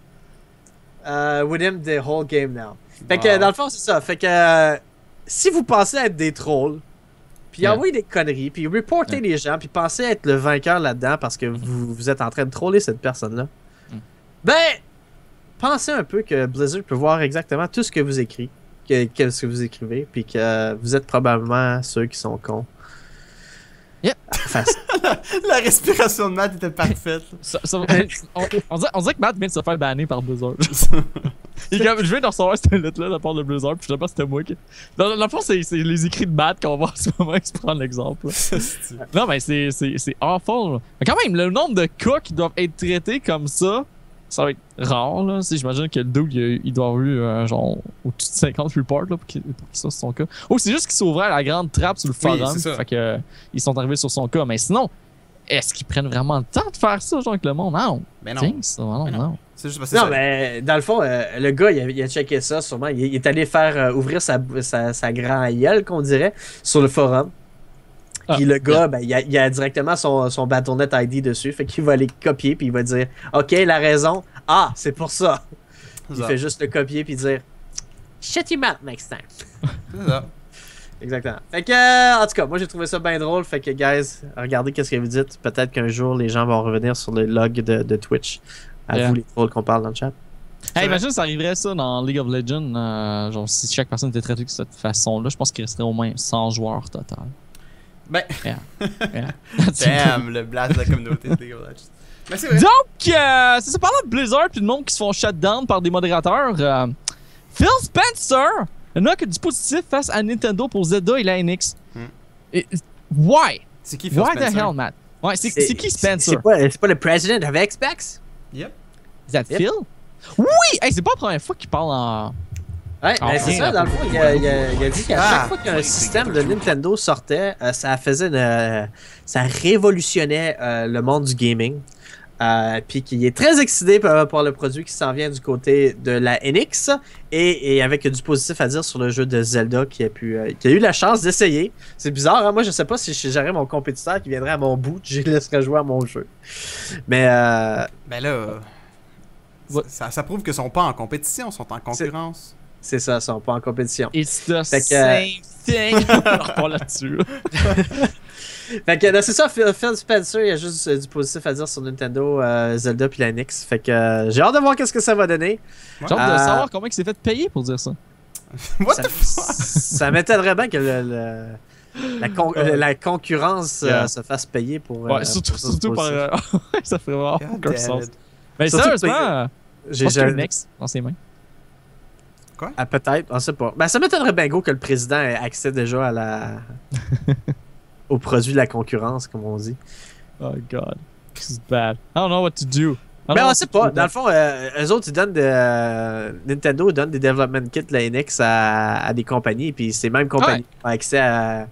Uh, with him the whole game now. Fait que Wow. dans le fond, c'est ça. Fait que euh, si vous pensez être des trolls, puis Yeah. envoyer des conneries, puis reporter Yeah. les gens, puis pensez être le vainqueur là-dedans parce que vous, vous êtes en train de troller cette personne-là, Mm. ben, pensez un peu que Blizzard peut voir exactement tout ce que vous écrivez, que, que ce que vous écrivez, puis que vous êtes probablement ceux qui sont cons. Yep. Enfin, La respiration de Matt était parfaite. Ça- ça- on, on dirait, on dirait que Matt vient de se faire banner par Blizzard. Il est comme, je viens de recevoir cette lettre-là de la part de Blizzard, puis je sais pas si c'était moi qui. Dans, dans le fond, c'est c'est les écrits de Matt qu'on voit en ce moment, qui se prend l'exemple. là. Non, mais c'est c'est- c'est awful. là. Mais quand même, le nombre de cas qui doivent être traités comme ça, ça va être rare. Là. Tu sais, j'imagine que le dude, il, il doit avoir eu euh, genre au-dessus de cinquante reports là, pour qu'il pour qu'il soit sur son cas. Oh, c'est juste qu'il s'ouvrait la grande trappe sur le Oui, forum. c'est ça. Fait que, euh, ils sont arrivés sur son cas. Mais sinon, est-ce qu'ils prennent vraiment le temps de faire ça, genre, avec le monde? Non. Ben non. Think so. non, Ben non. non. C'est juste parce que non, ça- mais dans le fond, euh, le gars, il a, il a checké ça sûrement. Il, il est allé faire euh, ouvrir sa, sa, sa grand gueule, qu'on dirait, sur le forum. Ah, Puis le gars, ben, il, a, il a directement son, son Battle point net I D dessus. Fait qu'il va aller copier, puis il va dire OK, la raison. Ah, c'est pour ça. c'est Il ça. fait juste le copier, puis dire Shut him out next time. C'est ça. Exactement. Fait que, euh, en tout cas, moi j'ai trouvé ça bien drôle. Fait que, guys, regardez qu'est-ce que vous dites. Peut-être qu'un jour, les gens vont revenir sur le log de, de Twitch. À Yeah. vous, les trolls qu'on parle dans le chat. Hey, imagine ça arriverait ça dans League of Legends. euh, genre, si chaque personne était traitée de cette façon-là, je pense qu'il resterait au moins cent joueurs total. Ben, Yeah. damn, le blast de la communauté de League of Legends. Mais c'est vrai. Donc, euh, c'est ça, parlant de Blizzard puis de monde qui se font shutdown par des modérateurs. euh, Phil Spencer n'a que du positif face à Nintendo pour Zelda et la N X. Hmm. Et- why? C'est qui Phil Why Spencer? the hell, Matt? Ouais, c'est c'est qui Spencer? C'est pas, c'est pas le president of Xbox? Yep. Is that Yep. Phil? Oui! Hey, c'est pas la première fois qu'il parle en. Ouais, Ah, ben, c'est ouais. ça, dans le fond, il a, il a- il a dit qu'à Ah. chaque fois qu'un système de Nintendo sortait, euh, ça faisait une, euh, ça révolutionnait euh, le monde du gaming. Euh, puis qu'il est très excité par, par le produit qui s'en vient du côté de la N X et, et avec du positif à dire sur le jeu de Zelda qui a pu euh, qui a eu la chance d'essayer. C'est bizarre, hein? Moi je sais pas si j'aurais mon compétiteur qui viendrait à mon bout, je le laisserais jouer à mon jeu. Mais euh, Ben là, Ouais. ça, ça prouve qu'ils sont pas en compétition, ils sont en concurrence. c'est ça, ils sont pas en compétition. It's the Fait que- same thing. On repart là-dessus. là. Fait que là, c'est ça, Phil, Phil Spencer, il y a juste euh, du positif à dire sur Nintendo, euh, Zelda puis la N X. Fait que euh, j'ai hâte de voir qu'est-ce que ça va donner. J'ai hâte de Euh, savoir comment il s'est fait payer pour dire ça. What ça, the fuck? ça m'étonnerait bien que le, le- la, con- Ouais. la concurrence euh, Yeah. se fasse payer pour. Ouais, euh, surtout, pour ça, surtout par. positif. euh, ça ferait vraiment God aucun damn sens. it. Mais Surtout sérieusement, euh, je J'ai pense qu'il y a jamais- une ex dans ses mains. Ah, peut-être, on sait pas. Ben, ça m'étonnerait bien gros que le président ait accès déjà à la. au produit de la concurrence, comme on dit. Oh god. This is bad. I don't know what to do. I don't Ben, know on what sait to do pas. with Dans le that. fond, euh, eux autres, ils donnent de, euh, Nintendo donne des development kits, la N X, à, à des compagnies, puis ces mêmes compagnies ont accès à,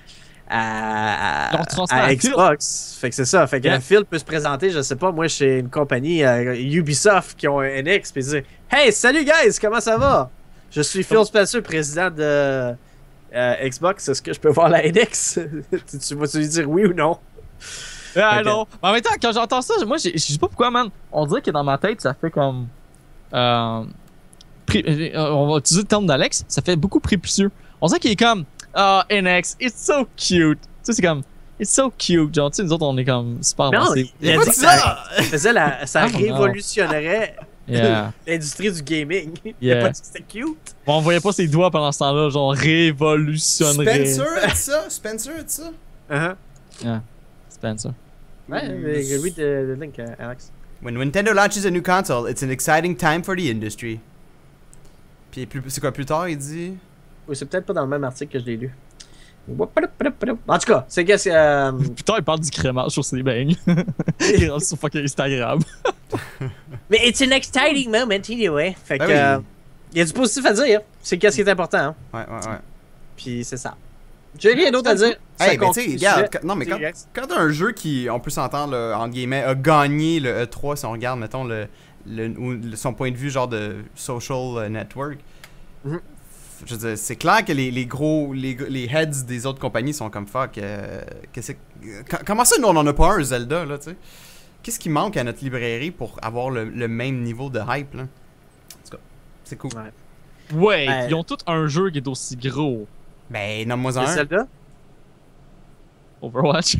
à, à, Leur transfert à à Phil. Xbox. Fait que c'est ça. Fait que Yeah. Phil peut se présenter, je sais pas, moi, chez une compagnie euh, Ubisoft qui ont un N X, puis dire Hey, salut guys, comment ça va? Je suis Phil Spencer, président de euh, Xbox. Est-ce que je peux voir la N X? tu, tu vas-tu lui dire oui ou non? Yeah, Ok. non. Mais en même temps, quand j'entends ça, moi, j'ai- je sais pas pourquoi, man. On dirait que dans ma tête, ça fait comme. Euh, pré- euh, on va utiliser le terme d'Alex, ça fait beaucoup prépucieux. On dirait qu'il est comme. Ah, N X, it's so cute. Tu sais, c'est comme. It's so cute. Genre, tu sais, nous autres, on est comme super Non, avancés. il a Pas dit de que ça, ça! faisait la, ça Oh, non. révolutionnerait Yeah. L'industrie du gaming. Il Yeah. a pas dit que c'était cute. Bon, on voyait pas ses doigts pendant ce temps-là, genre révolutionnerait. Spencer a dit ça? Spencer a dit ça? Uh-huh. Spencer. Ouais, mais read the, the link, uh, Alex. When Nintendo launches a new console, it's an exciting time for the industry. Puis plus- c'est quoi plus tard, il dit? Oui, c'est peut-être pas dans le même article que je l'ai lu. En tout cas, c'est que c'est. Euh... Putain, il parle du crémage sur ses beignes. Il rentre sur fucking Instagram. Mais it's an exciting moment anyway. Fait que. Ben oui. euh, Il y a du positif à dire. C'est qu'est-ce qui est important. Hein. Ouais, ouais, ouais. Puis c'est ça. J'ai rien d'autre à dire. Ça Hey, mais tu conclut sais, le regarde, sujet. quand- non, mais quand, Vas-y, Rex. quand t'as un jeu qui, on peut s'entendre, là, entre guillemets, a gagné le E trois, si on regarde, mettons, le, le, ou le- son point de vue, genre de social euh, network, Mhm. je veux dire, c'est clair que les, les gros, les, les heads des autres compagnies sont comme fuck. Euh, qu'est-ce que- co- comment ça, nous, on en a pas un, Zelda, là, tu sais? Qu'est-ce qui manque à notre librairie pour avoir le, le même niveau de hype, là? En tout cas, c'est cool. Ouais. Ouais, Ouais. ils ont tous un jeu qui est aussi gros. Ben, nomme-moi C'est un. Zelda? Overwatch.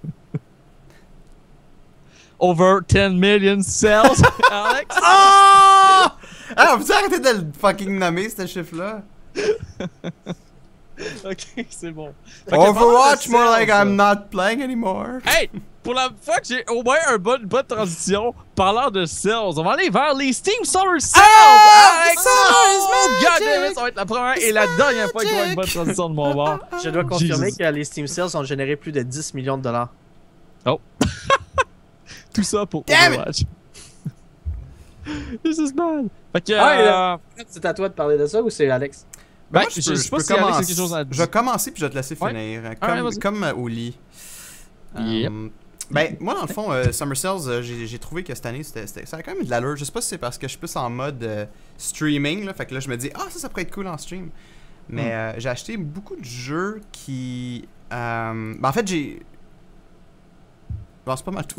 Over ten million sales, Alex. Ah! Ah, vous arrêtez de le fucking nommer, ce chiffre-là? Ok, c'est bon. Fait que parlant Overwatch, de more sales, like I'm not playing anymore. Hey, pour la fois que j'ai au moins une bonne, bonne transition, parlant de sales, on va aller vers les Steam Summer Sales! Ah! Alex! Summer is Oh, magic! God damn it, ça va être la première et la dernière fois qu'il y aura une bonne transition de mon bord. Je dois confirmer Jesus. que les Steam Sales ont généré plus de dix millions de dollars. Tout ça pour Damn it! Overwatch. This is bad. Fait que, Ah, et euh, là- C'est à toi de parler de ça ou c'est Alex? ben, Moi, je, je sais pas si Alex a quelque chose à Je dire. vais commencer puis je vais te laisser Ouais. finir. euh, Ah, Comme, ouais, vas-y. comme euh, au lit. Yep. Euh, ben, moi, dans le fond, euh, Summer Sales, euh, j'ai j'ai trouvé que cette année, c'était c'était- ça a quand même de l'allure. Je sais pas si c'est parce que je suis plus en mode euh, streaming, là. Fait que là, je me dis, ah, ça, ça pourrait être cool en stream. Mais Mm. euh, j'ai acheté beaucoup de jeux qui. euh, ben, en fait, j'ai. Bon, c'est pas mal tout.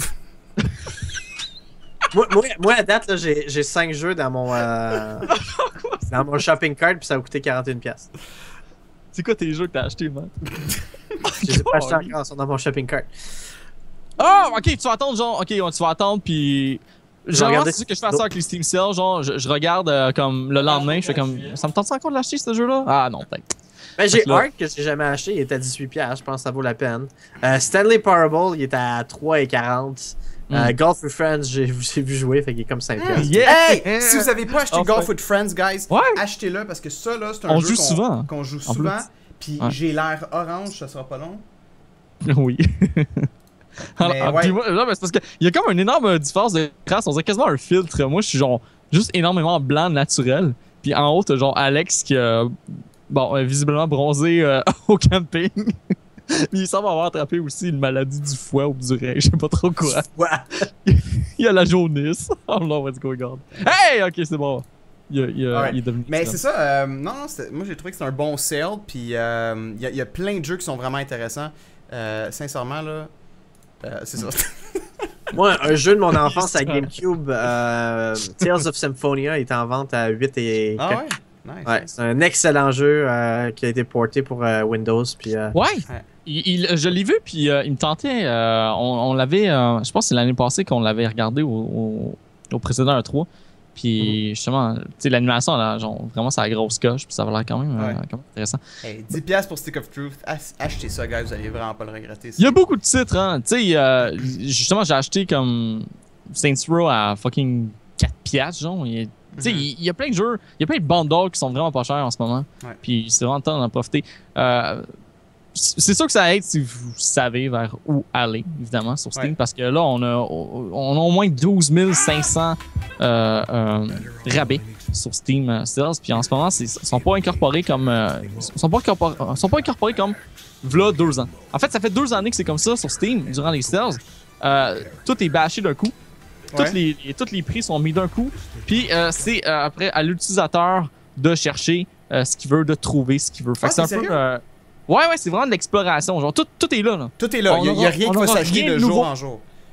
moi, moi, moi, à date, là, j'ai j'ai cinq jeux dans mon, euh, dans mon shopping cart puis ça a coûté quarante et une piastres. C'est quoi tes jeux que t'as acheté, man? Je les ai pas achetés encore, ils sont dans mon shopping cart. Ah, ok, tu vas attendre, genre, ok, tu vas attendre, puis. Je vais Genre, regarder c'est ça que je fais ça avec les Steam Sales, genre, je, je regarde euh, comme le lendemain, je fais comme. Ça me tente ça encore de l'acheter, ce jeu-là? Ah, non, peut-être. Ben, j'ai Fait que là- Ark que j'ai jamais acheté, il est à dix-huit piastres, je pense que ça vaut la peine. Euh, Stanley Parable, il est à trois et quarante. Euh, Mm. Golf with Friends, j'ai j'ai vu jouer, fait qu'il est comme cinq piastres. Yeah! Hey! Si vous avez pas acheté Enfin. Golf with Friends, guys, Ouais. achetez-le parce que ça, là, c'est un On jeu joue qu'on souvent, qu'on joue en souvent. plus. Puis Ouais. j'ai l'air orange, ça sera pas long. Oui. Alors, Mais ah, ouais. puis moi, non, mais c'est parce qu'il y a comme une énorme différence de crasse. On dirait quasiment un filtre. Moi, je suis genre juste énormément blanc naturel. Puis en haut, t'as genre Alex qui a, bon, euh, visiblement bronzé euh, au camping. Puis il semble avoir attrapé aussi une maladie du foie ou du rein, je sais pas trop quoi. Ouais. Il a la jaunisse. Oh non, what's going on? Hey, ok, c'est bon. Il, a- il, a- Alright. il est devenu. Mais ça. c'est ça, euh, non, non, c'était- moi j'ai trouvé que c'était un bon sale, puis euh, il y, a- il y a plein de jeux qui sont vraiment intéressants. Euh, sincèrement, là, euh, c'est ça. Moi, un jeu de mon enfance à Ça. GameCube, euh, Tales of Symphonia, est en vente à huit et Ah ouais? Nice. Ouais, c'est un excellent jeu euh, qui a été porté pour euh, Windows. Puis, euh, Ouais. Ouais. Il, il- je l'ai vu, puis euh, il me tentait. euh, on on l'avait. euh, je pense que c'est l'année passée qu'on l'avait regardé au, au, au précédent E trois. Puis justement, tu sais, l'animation, là, genre, vraiment, c'est la grosse coche, puis ça va l'air quand même, euh, Ouais. quand même intéressant. Hey, dix piastres pour Stick of Truth, Ach- achetez ça, guys, vous allez vraiment pas le regretter. Il y a beaucoup de titres, hein. Tu sais, euh, justement, j'ai acheté comme Saints Row à fucking quatre piastres, genre. Il- Tu sais, Mhm. il il y a plein de jeux, il y a plein de bundles qui sont vraiment pas chers en ce moment. Ouais. Puis c'est vraiment le temps d'en profiter. Euh, c'est sûr que ça aide si vous savez vers où aller, évidemment, sur Steam, Ouais. parce que là, on a, on a au moins douze mille cinq cents euh, euh, rabais sur Steam euh, Sales. Puis en ce moment, c'est- ils sont pas incorporés comme. euh, ils sont pas incorporés, ils sont pas incorporés comme v'là deux ans. En fait, ça fait deux années que c'est comme ça sur Steam durant les sales. Euh, tout est bâché d'un coup. Ouais. Tous les, les- tous les prix sont mis d'un coup. Puis euh, c'est euh, après à l'utilisateur de chercher euh, ce qu'il veut, de trouver ce qu'il veut. Fait Ah, que c'est un t'es peu. sérieux? euh, Ouais, ouais, c'est vraiment de l'exploration. Genre, tout, tout est là. là. Tout est là, On il y a, il y a aura- rien on qui va aura s'acheter rien de de jour nouveau. en jour.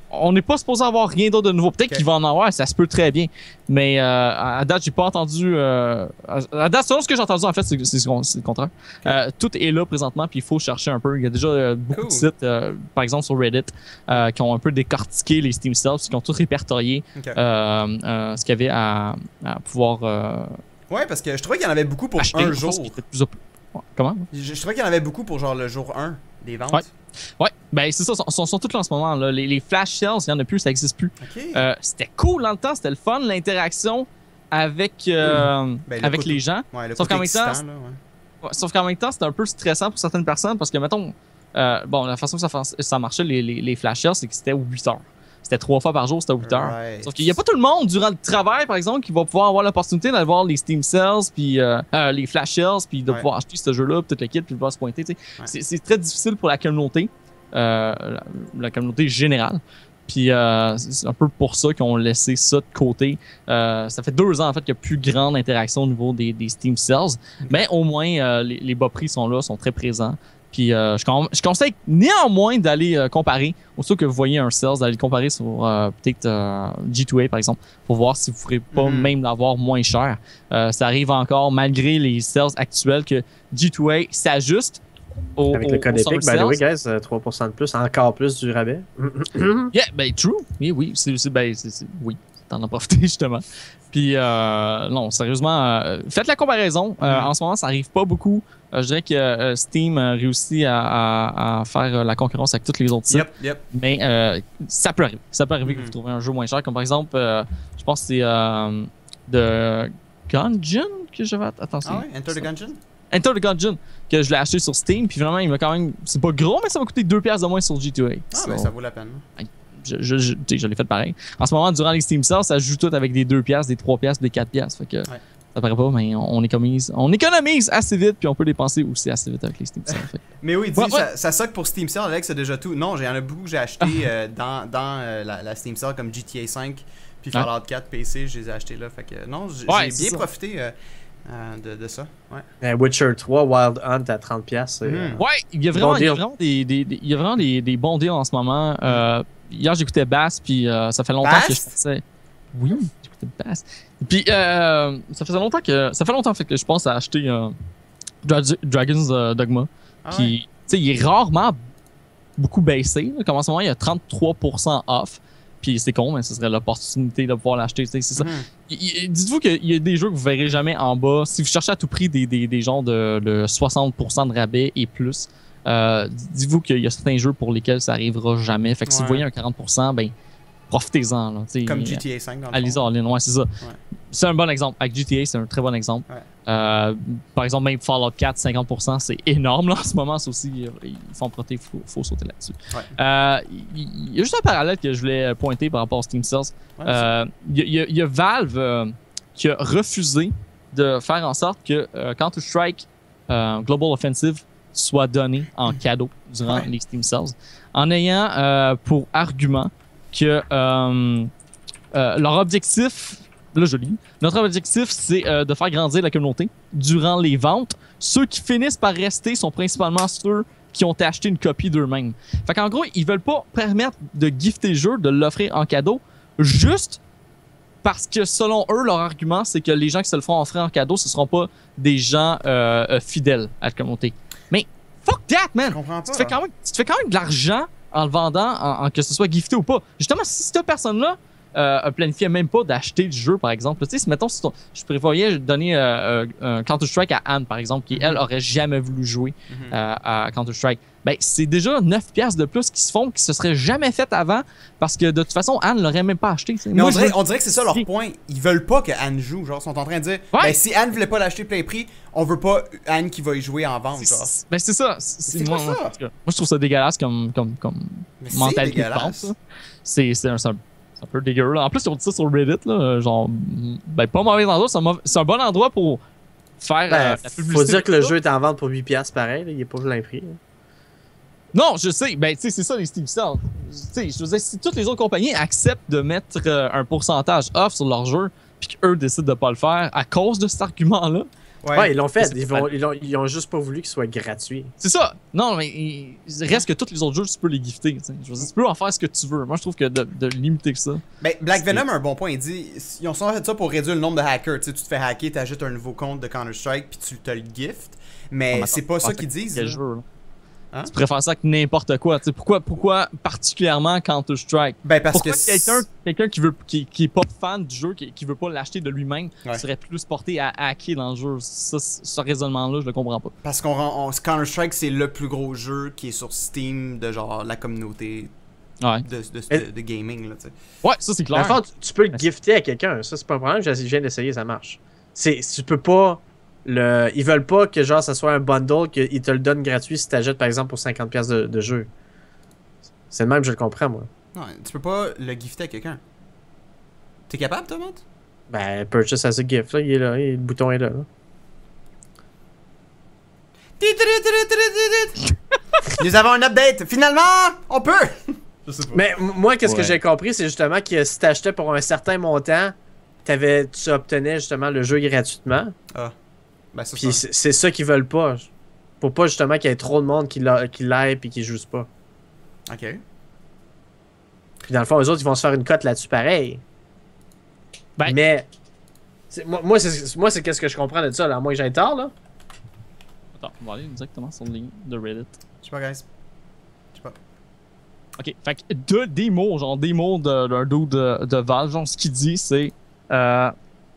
on n'est pas supposé avoir rien d'autre de nouveau. Peut-être Okay. qu'il va en avoir, ça se peut très bien. Mais euh, à date, j'ai pas entendu. Euh, à date, selon ce que j'ai entendu, en fait, c'est c'est le contraire. Okay. Euh, tout est là présentement, puis il faut chercher un peu. Il y a déjà euh, beaucoup Cool. de sites, euh, par exemple sur Reddit, euh, qui ont un peu décortiqué les Steam Sales, qui ont tout répertorié Ok. euh, euh, ce qu'il y avait à, à pouvoir euh, Ouais, parce que je trouvais qu'il y en avait beaucoup pour acheter. un Je pense jour. qu'il était plus op- Ouais, comment? Je, je trouvais qu'il y en avait beaucoup pour genre le jour un des ventes. Ouais. Ouais, ben c'est ça, ils sont, sont tous là en ce moment. Là. Les, les flash sales, il n'y en a plus, ça n'existe plus. Ok. Euh, c'était cool dans le temps, c'était le fun, l'interaction avec, euh, Ben, le avec côté- les gens. ouais, le sauf côté qu'en même temps, excitant, là, ouais. Ouais, sauf qu'en même temps, c'était un peu stressant pour certaines personnes parce que, mettons, euh, bon, la façon que ça, fa- ça marchait, les, les, les flash sales, c'est que c'était huit heures. C'était trois fois par jour, c'était huit heures. Right. Sauf qu'il n'y a pas tout le monde durant le travail, par exemple, qui va pouvoir avoir l'opportunité d'aller voir les Steam Sales, puis euh, euh, les Flash Sales, puis de Ouais. pouvoir acheter ce jeu-là, puis tout le kit, puis de pouvoir se pointer. tu sais. Ouais. C'est c'est très difficile pour la communauté, euh, la, la communauté générale. Puis euh, c'est un peu pour ça qu'ils ont laissé ça de côté. Euh, ça fait deux ans en fait qu'il y a plus grande interaction au niveau des, des Steam Sales, mais au moins euh, les, les bas prix sont là, sont très présents. Puis euh, je, con- je conseille néanmoins d'aller euh, comparer, aussitôt que vous voyez un sales, d'aller le comparer sur euh, peut-être euh, G deux A par exemple, pour voir si vous ne pourrez pas Mhm. même l'avoir moins cher. Euh, ça arrive encore malgré les sales actuels que G deux A s'ajuste au, Avec au- le code au Epic, summer by the way, sales. guys, euh, trois pour cent de plus, encore plus du rabais. Yeah, ben true. Oui, oui, c'est, c'est, ben, c'est, c'est- oui, t'en as profité justement. Puis euh, non, sérieusement, euh, faites la comparaison. Euh, Mhm. En ce moment, ça arrive pas beaucoup. Euh, je dirais que euh, Steam a réussi à, à, à faire euh, la concurrence avec tous les autres sites. Yep, yep. Mais euh, ça peut arriver. Ça peut arriver que Mhm. vous trouvez un jeu moins cher. Comme par exemple, euh, je pense que c'est euh, de Gungeon que j'avais. Attends, c'est Ah ouais, Enter the Gungeon? Enter the Gungeon que je l'ai acheté sur Steam. Puis finalement, il m'a quand même. C'est pas gros, mais ça m'a coûté deux piastres de moins sur G deux A. Ah, So, ben ça vaut la peine. je, je, je, tu sais, je l'ai fait pareil. En ce moment, durant les Steam Sales, ça joue tout avec des deux piastres, des trois piastres, des quatre piastres. Fait que Ouais. ça paraît pas, mais on, on économise. On économise assez vite, puis on peut dépenser aussi assez vite avec les Steam Sales. Fait que- Mais oui, dis, Ouais, ouais. Ça, ça soque pour Steam Sale, Alex, c'est déjà tout. Non, il y en a beaucoup que j'ai acheté euh, dans, dans euh, la, la Steam Sale, comme G T A cinq, puis Ouais. Fallout quatre P C, je les ai achetés là. Fait que non, j'ai Ouais, j'ai c'est bien ça. profité euh, euh, de, de ça. Ouais. Euh, Witcher trois, Wild Hunt à trente piastres. c'est, euh, Mhm. Ouais, il y a vraiment, Bon il y a deal. vraiment, des, des, des- il y a vraiment des, des bons deals en ce moment. Euh, hier, j'écoutais Bass, puis euh, ça fait longtemps que je Bass? pensais. Oui, j'écoutais Bass. Puis euh, ça faisait longtemps que. Ça fait longtemps en fait, que je pense à acheter euh, Dra- Dragon's euh, Dogma. Ah ouais. Puis, tu sais, il est rarement beaucoup baissé. Là. Comme en ce moment, il y a trente-trois pour cent off. Puis c'est con, mais ce serait l'opportunité de pouvoir l'acheter. tu sais, C'est ça. Mhm. Il- il- Dites-vous qu'il y a des jeux que vous verrez jamais en bas. Si vous cherchez à tout prix des, des, des genres de, de soixante pour cent de rabais et plus, euh, dites-vous qu'il y a certains jeux pour lesquels ça arrivera jamais. Fait que si Ouais. vous voyez un quarante pour cent, ben profitez-en. Là, tu sais. Comme G T A cinq dans le Allez-y fond. all in, ouais, c'est ça. C'est un bon exemple. Avec G T A, c'est un très bon exemple. Ouais. Euh, par exemple, même Fallout quatre, cinquante pour cent, c'est énorme là, en ce moment. C'est aussi, euh, ils font protéger, il faut, faut sauter là-dessus. Ouais. Euh, Il il y a juste un parallèle que je voulais pointer par rapport à Steam Sales. Ouais, Euh, Il y, a- il y a- il y a Valve euh, qui a refusé de faire en sorte que euh, Counter-Strike euh, Global Offensive soit donné en cadeau durant Ouais. les Steam Sales, en ayant euh, pour argument que euh, euh, leur objectif, là je lis, notre objectif c'est euh, de faire grandir la communauté durant les ventes. Ceux qui finissent par rester sont principalement ceux qui ont acheté une copie d'eux-mêmes. Fait qu'en gros, ils veulent pas permettre de gifter le jeu, de l'offrir en cadeau, juste parce que selon eux, leur argument, c'est que les gens qui se le font offrir en cadeau, ce seront pas des gens euh, euh, fidèles à la communauté. Mais fuck that, Je man! comprends pas. Tu te fais quand même, tu te fais quand même de l'argent en le vendant, en, en que ce soit gifté ou pas. Justement, si cette personne-là euh, planifiait même pas d'acheter le jeu, par exemple, tu sais, si mettons, si ton- je prévoyais donner euh, euh, un Counter-Strike à Anne, par exemple, qui, elle, aurait jamais voulu jouer Mhm. euh, à Counter-Strike, ben, c'est déjà neuf piastres de plus qui se font, qui se seraient jamais fait avant, parce que de toute façon, Anne l'aurait même pas acheté. tu sais. Mais Moi, on je dirait, veux- on dirait que c'est ça leur Si. point. Ils veulent pas que Anne joue. Genre, ils sont en train de dire Ouais. ben, si Anne voulait pas l'acheter plein prix, on veut pas Anne qui va y jouer en vente. C'est- Genre. c'est- Ben c'est ça. C'est C'est moi, quoi moi, ça? en tout cas, moi, je trouve ça dégueulasse comme, comme, comme Mais c'est mentalité de vente. dégueulasse. ça. C'est c'est un, c'est un- c'est un peu dégueu. Là. En plus, ils ont dit ça sur Reddit. Là, genre, ben, pas mauvais endroit. C'est un, mauvais- c'est un bon endroit pour faire Ben, euh, la publicité. faut dire que le de ça. jeu est en vente pour huit piastres pareil, là, il est pas plein prix. là. Non, je sais. Ben, tu sais, c'est ça les Steam Sales. Tu sais, je veux dire, si toutes les autres compagnies acceptent de mettre euh, un pourcentage off sur leur jeu, puis qu'eux décident de pas le faire à cause de cet argument-là, Ouais, ils l'ont fait. C'est Ils, vont, ils, ont, ils ont juste pas voulu qu'il soit gratuit. C'est ça. Non, mais il il reste que tous les autres jeux, tu peux les gifter. Tu sais. Je veux dire, tu peux en faire ce que tu veux. Moi, je trouve que de, de limiter que ça. Ben, Black C'est- Venom a un bon point. Il dit ils ont souvent fait ça pour réduire le nombre de hackers. Tu sais, tu te fais hacker, tu ajoutes un nouveau compte de Counter-Strike, puis tu te le gift. Mais Ah, c'est pas ça qu'ils disent. Quel là. jeu, là. Hein? Tu préfères ça que n'importe quoi. Tu sais, pourquoi, pourquoi particulièrement Counter-Strike? Ben, parce Pourquoi que. quelqu'un quelqu'un qui veut qui, qui est pas fan du jeu, qui, qui veut pas l'acheter de lui-même, Ouais. serait plus porté à hacker dans le jeu? Ça, ce raisonnement-là, je le comprends pas. Parce qu'on rend- on- Counter-Strike, c'est le plus gros jeu qui est sur Steam de genre la communauté Ouais. de, de, de, Et- de gaming. Là, tu sais. Ouais, ça c'est Dans le clair. fond, tu, tu peux le gifter à quelqu'un. Ça, c'est pas un problème. Je viens d'essayer, ça marche. C'est, tu peux pas. Le, ils veulent pas que genre ça soit un bundle, qu'ils te le donnent gratuit si t'achètes par exemple pour cinquante pièces de, de jeu. C'est le même, je le comprends, moi. Non, tu peux pas le gifter à quelqu'un. T'es capable, toi, Matt? Ben, purchase as a gift, là, il est là, il- le bouton est là. là. Nous avons un update! Finalement, on peut! Je sais pas. Mais m- moi, qu'est-ce que Ouais. j'ai compris, c'est justement que si t'achetais pour un certain montant, t'avais, tu obtenais justement le jeu gratuitement. Ben, c'est Puis ça. c'est c'est ça qu'ils veulent pas. Pour pas justement qu'il y ait trop de monde qui l'a- qui l'aille et qui joue pas. Ok. Puis dans le fond, eux autres, ils vont se faire une cote là-dessus pareil. Ben- Mais. c'est- Moi, moi, c'est moi, c'est qu'est-ce que je comprends de ça, là, à moins que j'aille tard, là. Attends, on va aller directement sur le ligne de Reddit. Je sais pas, guys. Je sais pas. Ok, fait que de, des mots, genre des mots de- d'un dos de, de Valve, genre ce qu'il dit c'est euh,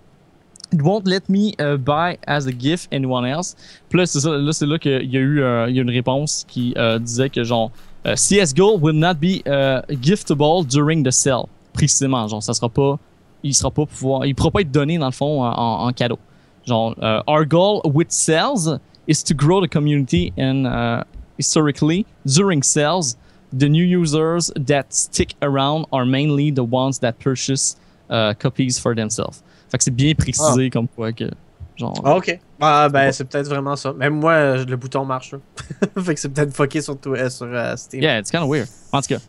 It won't let me uh, buy as a gift anyone else. Puis là, c'est ça, là, c'est là qu'il y a eu euh, il y a une réponse qui euh, disait que genre euh, C S G O will not be uh, giftable during the sale. Précisément, genre ça sera pas, il sera pas pouvoir, il pourra pas être donné dans le fond en, en cadeau. Genre euh, our goal with sales is to grow the community and uh, historically during sales. The new users that stick around are mainly the ones that purchase uh, copies for themselves. Fait que c'est bien précisé comme quoi que genre. Ah, ok. Ah, ben, Bon. c'est peut-être vraiment ça. Même moi, euh, le bouton marche, là. Fait que c'est peut-être fucké sur, tout, euh, sur euh, Steam. Yeah, it's kind of weird. En tout cas.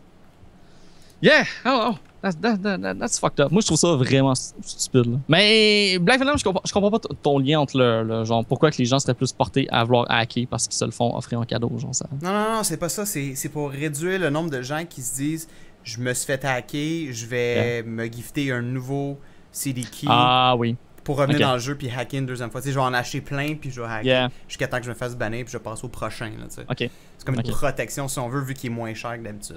Yeah, oh, oh. That's, that, that, that- that's fucked up. Moi, je trouve ça vraiment stu- stupide. Là. Mais Black Venom, je comprends, je comprends pas t- ton lien entre le, le genre pourquoi que les gens seraient plus portés à vouloir hacker parce qu'ils se le font offrir en cadeau, genre ça. Non, non, non, c'est pas ça. C'est c'est pour réduire le nombre de gens qui se disent je me suis fait hacker, je vais me gifter un nouveau C D key Ah oui. pour revenir ok. dans le jeu puis hacker une deuxième fois. Tu sais, je vais en acheter plein puis je vais hacker Yeah. jusqu'à temps que je me fasse bannir puis je passe au prochain. Là, tu sais. Ok. C'est comme une Ok. protection si on veut vu qu'il est moins cher que d'habitude.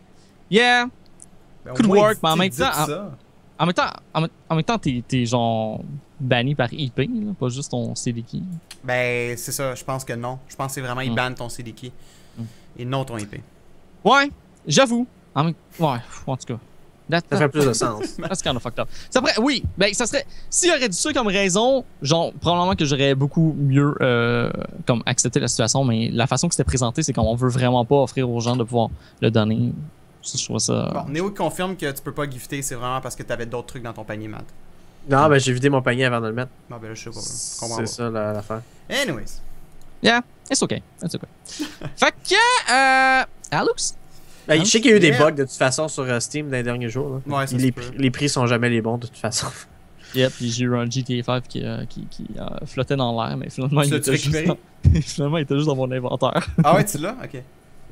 Yeah. Ben, au Could moins, work, dites- mais en même dites temps, en- ça. En même temps, en, même- en même temps, t'es, t'es genre banni par I P, là, pas juste ton C D key. Ben, c'est ça. Je pense que non. Je pense que c'est vraiment ils Mm. bannent ton C D key Mm. et non ton I P. Ouais, j'avoue. En même... Ouais, en tout cas. That, Ça fait plus de sens. That's kind of fucked up. Ça pourrait- oui, ben ça serait. S'il aurait dit ça comme raison, genre probablement que j'aurais beaucoup mieux euh, comme accepté la situation, mais la façon que c'était présenté, c'est qu'on veut vraiment pas offrir aux gens de pouvoir le donner. Ça, je trouve ça. Bon, Néo confirme que tu peux pas gifter, c'est vraiment parce que t'avais d'autres trucs dans ton panier, Matt. Non, ben, j'ai vidé mon panier avant de le mettre. Bon, ben là, je sais pas. Je comprends C'est pas. ça, la- l'affaire. Anyways. Yeah, it's okay. It's okay. Fait que, euh, Alex? Ben, je sais qu'il y a eu des Yeah. bugs de toute façon sur euh, Steam dans les derniers jours. Là. Ouais, ça se les, peut. prix, les prix sont jamais les bons de toute façon. Yep, puis j'ai eu un G T A cinq qui, euh, qui, qui euh, flottait dans l'air, mais finalement, Tu il l'as-tu était, juste récupéré? dans... finalement, il était juste dans mon inventaire. Ah ouais, tu l'as? Ok.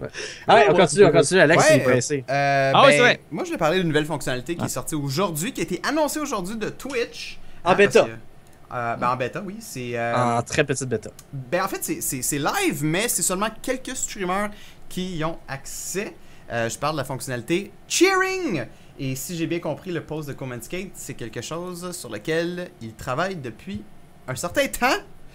Ah ouais, on ouais, continue, on continue. Alex, Ouais, il est pressé. Euh, Ah ouais, ben, c'est vrai. Moi, je vais parler d'une nouvelle fonctionnalité qui Ah. est sortie aujourd'hui, qui a été annoncée aujourd'hui de Twitch. En Hein, bêta. parce que, euh, ben, en bêta, oui. C'est. euh, En très petite bêta. Ben, en fait, c'est- c'est c'est live, mais c'est seulement quelques streamers qui y ont accès. Euh, je parle de la fonctionnalité Cheering. Et si j'ai bien compris, le post de Command-Skate, c'est quelque chose sur lequel il travaille depuis un certain temps.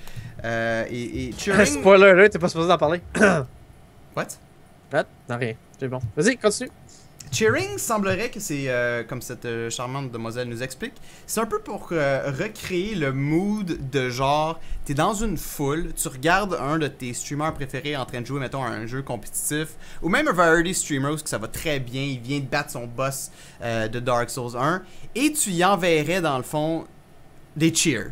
Euh, et, et Cheering. Spoiler alert, t'es pas supposé d'en parler. What? Ah, non, rien. C'est bon. Vas-y, continue. Cheering semblerait que c'est, euh, comme cette euh, charmante demoiselle nous explique, c'est un peu pour euh, recréer le mood de genre, t'es dans une foule, tu regardes un de tes streamers préférés en train de jouer, mettons, à un jeu compétitif, ou même un variety streamer, que ça va très bien, il vient de battre son boss euh, de Dark Souls un, et tu y enverrais, dans le fond, des cheers.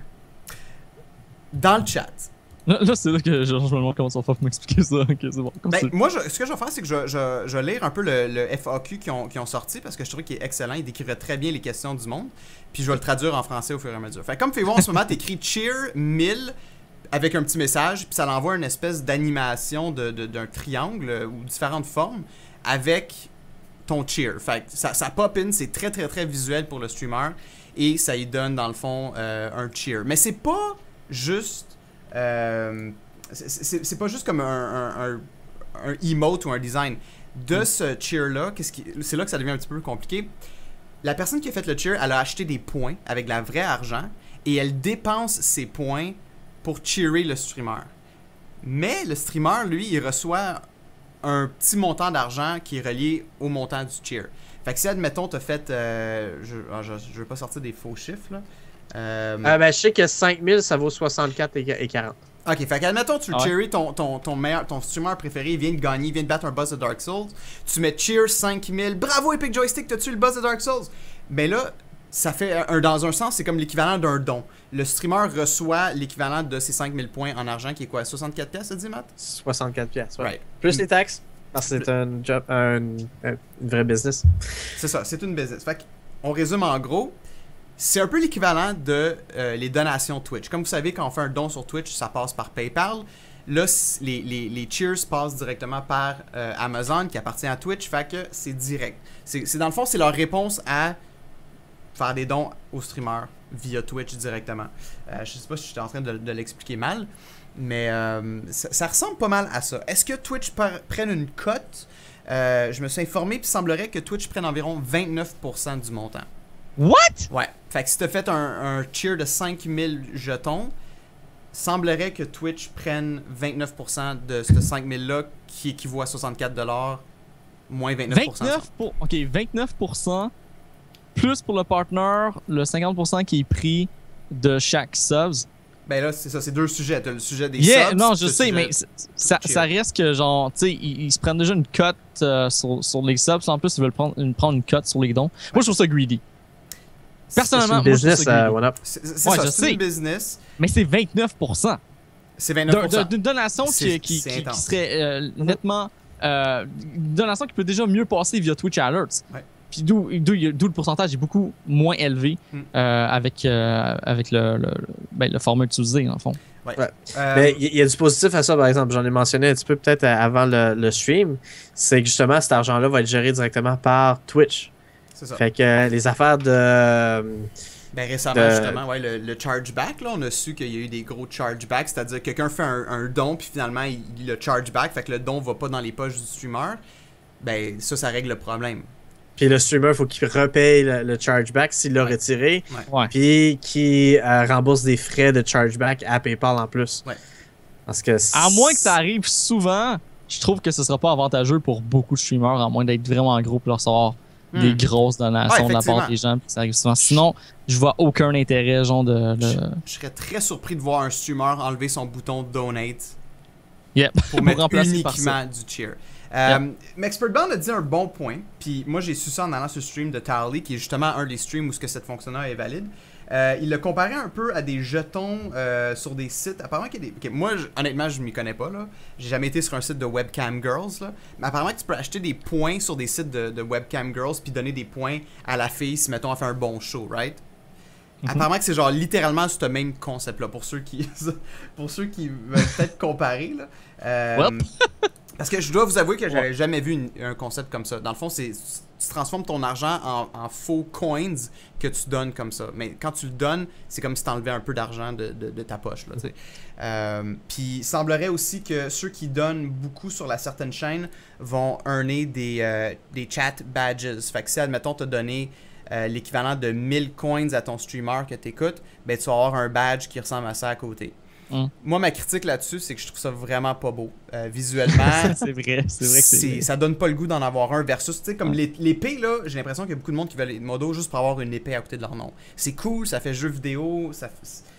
Dans le chat. Là, là, c'est là que genre, je me demande comment ça va faire pour m'expliquer ça. Ok, c'est bon. Ben, continue. moi, je- ce que je vais faire, c'est que je, je, je vais lire un peu le, le F A Q qu'ils ont, qu'ils ont sorti parce que je trouve qu'il est excellent. Il décrivait très bien les questions du monde. Puis je vais le traduire en français au fur et à mesure. Fait que comme fais voir en ce moment, t'écris cheer mille avec un petit message, puis ça l'envoie une espèce d'animation de, de, d'un triangle euh, ou différentes formes avec ton cheer. Fait que ça, ça pop in, c'est très très très visuel pour le streamer et ça lui donne dans le fond euh, un cheer. Mais c'est pas juste euh, c'est, c'est, c'est pas juste comme un, un, un, un emote ou un design. De mm. ce cheer là, qu'est-ce qui, c'est là que ça devient un petit peu compliqué. La personne qui a fait le cheer, elle a acheté des points avec de la vraie argent et elle dépense ses points pour cheerer le streamer. Mais le streamer, lui, il reçoit un petit montant d'argent qui est relié au montant du cheer. Fait que si, admettons, t'as fait... Euh, je, je, je veux pas sortir des faux chiffres, là. Euh, euh, ben, je sais que cinq mille, ça vaut soixante-quatre et quarante. Ok, fait qu'admettons, tu le ah ouais. cheery, ton, ton, ton, meilleur, ton streamer préféré, il vient de gagner, il vient de battre un boss de Dark Souls. Tu mets cheer cinq mille. Bravo, Epic Joystick, t'as tué le boss de Dark Souls. Mais là, ça fait, un, dans un sens, c'est comme l'équivalent d'un don. Le streamer reçoit l'équivalent de ses cinq mille points en argent, qui est quoi, soixante-quatre pièces, ça dit, Matt? soixante-quatre pièces, ouais. Right. Plus les taxes, parce que c'est un job, un, un, une vraie business. C'est ça, c'est une business. Fait qu'on résume en gros, c'est un peu l'équivalent de euh, les donations Twitch. Comme vous savez, quand on fait un don sur Twitch, ça passe par PayPal. Là, les, les, les cheers passent directement par euh, Amazon, qui appartient à Twitch, fait que c'est direct. C'est, c'est dans le fond, c'est leur réponse à faire des dons aux streamers via Twitch directement. Euh, je sais pas si je suis en train de, de l'expliquer mal, mais euh, ça, ça ressemble pas mal à ça. Est-ce que Twitch par, prenne une cote? Euh, je me suis informé, puis il semblerait que Twitch prenne environ vingt-neuf pour cent du montant. What? Ouais. Fait que si t'as fait un, un cheer de cinq mille jetons, semblerait que Twitch prenne vingt-neuf pour cent de ce cinq mille-là qui équivaut à soixante-quatre dollars moins vingt-neuf pour cent. vingt-neuf pour... Ok, vingt-neuf pour cent plus pour le partner, le cinquante pour cent qui est pris de chaque subs. Ben là, c'est ça, c'est deux sujets. T'as le sujet des yeah, subs. non, je le sais, sujet mais ça, ça reste que, genre, tu sais, ils, ils se prennent déjà une cote euh, sur, sur les subs. En plus, ils veulent prendre une, prendre une cote sur les dons. Moi, je trouve ça greedy. Personnellement, c'est une business, moi, je uh, one up. C'est, c'est ouais, ça, je c'est sais. une business. Mais c'est vingt-neuf pour cent. C'est vingt-neuf pour cent. D'une donation qui, qui, qui, qui serait euh, nettement... Euh, une donation qui peut déjà mieux passer via Twitch Alerts. Ouais. Puis d'où, d'où, d'où le pourcentage est beaucoup moins élevé mm. euh, avec, euh, avec le, le, ben, le format utilisé, en fond. Ouais. Ouais. Euh... Mais il y, y a du positif à ça, par exemple. J'en ai mentionné un petit peu peut-être avant le, le stream. C'est que justement, cet argent-là va être géré directement par Twitch. C'est ça. Fait que euh, les affaires de... Ben récemment, de... justement, ouais, le, le chargeback, là, on a su qu'il y a eu des gros chargebacks, c'est-à-dire que quelqu'un fait un, un don, puis finalement, il, il le chargeback, fait que le don va pas dans les poches du streamer. Ben, ça, ça règle le problème. Puis le streamer, il faut qu'il repaye le, le chargeback s'il l'a ouais. retiré, ouais. puis qu'il euh, rembourse des frais de chargeback à PayPal en plus. Ouais. Parce que à moins que ça arrive souvent, je trouve que ce sera pas avantageux pour beaucoup de streamers, à moins d'être vraiment gros pour leur recevoir hmm. des grosses donations ouais, de la part des gens, puis ça arrive souvent. Sinon, je vois aucun intérêt, genre, de... de... Je, je serais très surpris de voir un streamer enlever son bouton donate yep. pour, pour mettre remplacer uniquement du cheer. Euh, yep. MexpertBound a dit un bon point, puis moi j'ai su ça en allant sur le stream de Tally, qui est justement un des streams où ce que cette fonction-là est valide. Euh, il l'a comparé un peu à des jetons euh, sur des sites. Apparemment qu'il y a des... Okay, moi, je, honnêtement, je m'y connais pas, là. J'ai jamais été sur un site de Webcam Girls, là. Mais apparemment que tu peux acheter des points sur des sites de, de Webcam Girls puis donner des points à la fille si, mettons, elle fait un bon show, right? Mm-hmm. Apparemment que c'est genre littéralement ce même concept-là, pour ceux qui pour ceux qui veulent peut-être comparer, là. Euh, parce que je dois vous avouer que j'avais ouais. jamais vu une, un concept comme ça. Dans le fond, c'est... tu transformes ton argent en, en faux coins que tu donnes comme ça. Mais quand tu le donnes, c'est comme si tu enlevais un peu d'argent de, de, de ta poche. Là, euh, puis il semblerait aussi que ceux qui donnent beaucoup sur la certaine chaîne vont earner des, euh, des chat badges. Fait que si, admettons, tu as donné euh, l'équivalent de mille coins à ton streamer que tu écoutes, ben, tu vas avoir un badge qui ressemble à ça à côté. Mm. Moi, ma critique là-dessus, c'est que je trouve ça vraiment pas beau. Euh, visuellement, c'est vrai, c'est vrai que c'est, c'est ça donne pas le goût d'en avoir un versus, tu sais, comme ouais. l'épée, là, j'ai l'impression qu'il y a beaucoup de monde qui veulent les modos juste pour avoir une épée à côté de leur nom. C'est cool, ça fait jeu vidéo, ça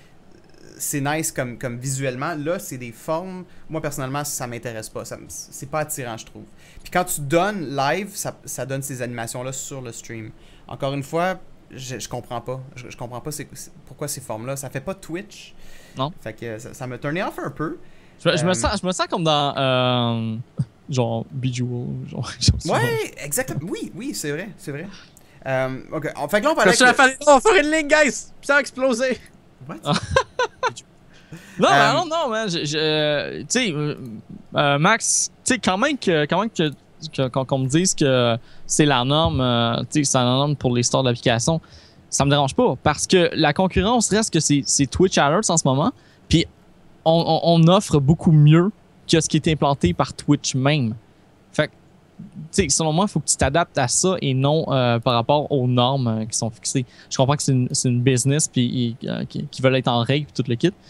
c'est nice comme, comme visuellement. Là, c'est des formes. Moi, personnellement, ça m'intéresse pas. Ça, c'est pas attirant, je trouve. Puis quand tu donnes live, ça, ça donne ces animations-là sur le stream. Encore une fois, je, je comprends pas. Je, je comprends pas c'est, c'est, pourquoi ces formes-là. Ça fait pas Twitch. Non. Fait que ça, ça me turnait off un peu. Je, je, euh, me sens, je me sens comme dans euh, genre Bejeweled. Genre, genre, ouais, exactement. Oui, oui, c'est vrai, c'est vrai. Euh, ok, en fait que là on parlait. Que... On va faire une ligne, guys! Puis ça a explosé! What? Non, Euh, mais non, non, man. Je, je, euh, tu sais, euh, euh, Max, tu sais, quand même que, quand même que, que- qu'on qu'on me dise que c'est la norme, euh, tu sais, c'est la norme pour les stores d'applications, ça me dérange pas. Parce que la concurrence reste que c'est c'est Twitch Alerts en ce moment. Puis on, on, on offre beaucoup mieux que ce qui est implanté par Twitch même. Fait que, tu sais, selon moi, il faut que tu t'adaptes à ça et non euh, par rapport aux normes euh, qui sont fixées. Je comprends que c'est une, c'est une business puis euh, qui, qui veulent être en règle puis tout le kit,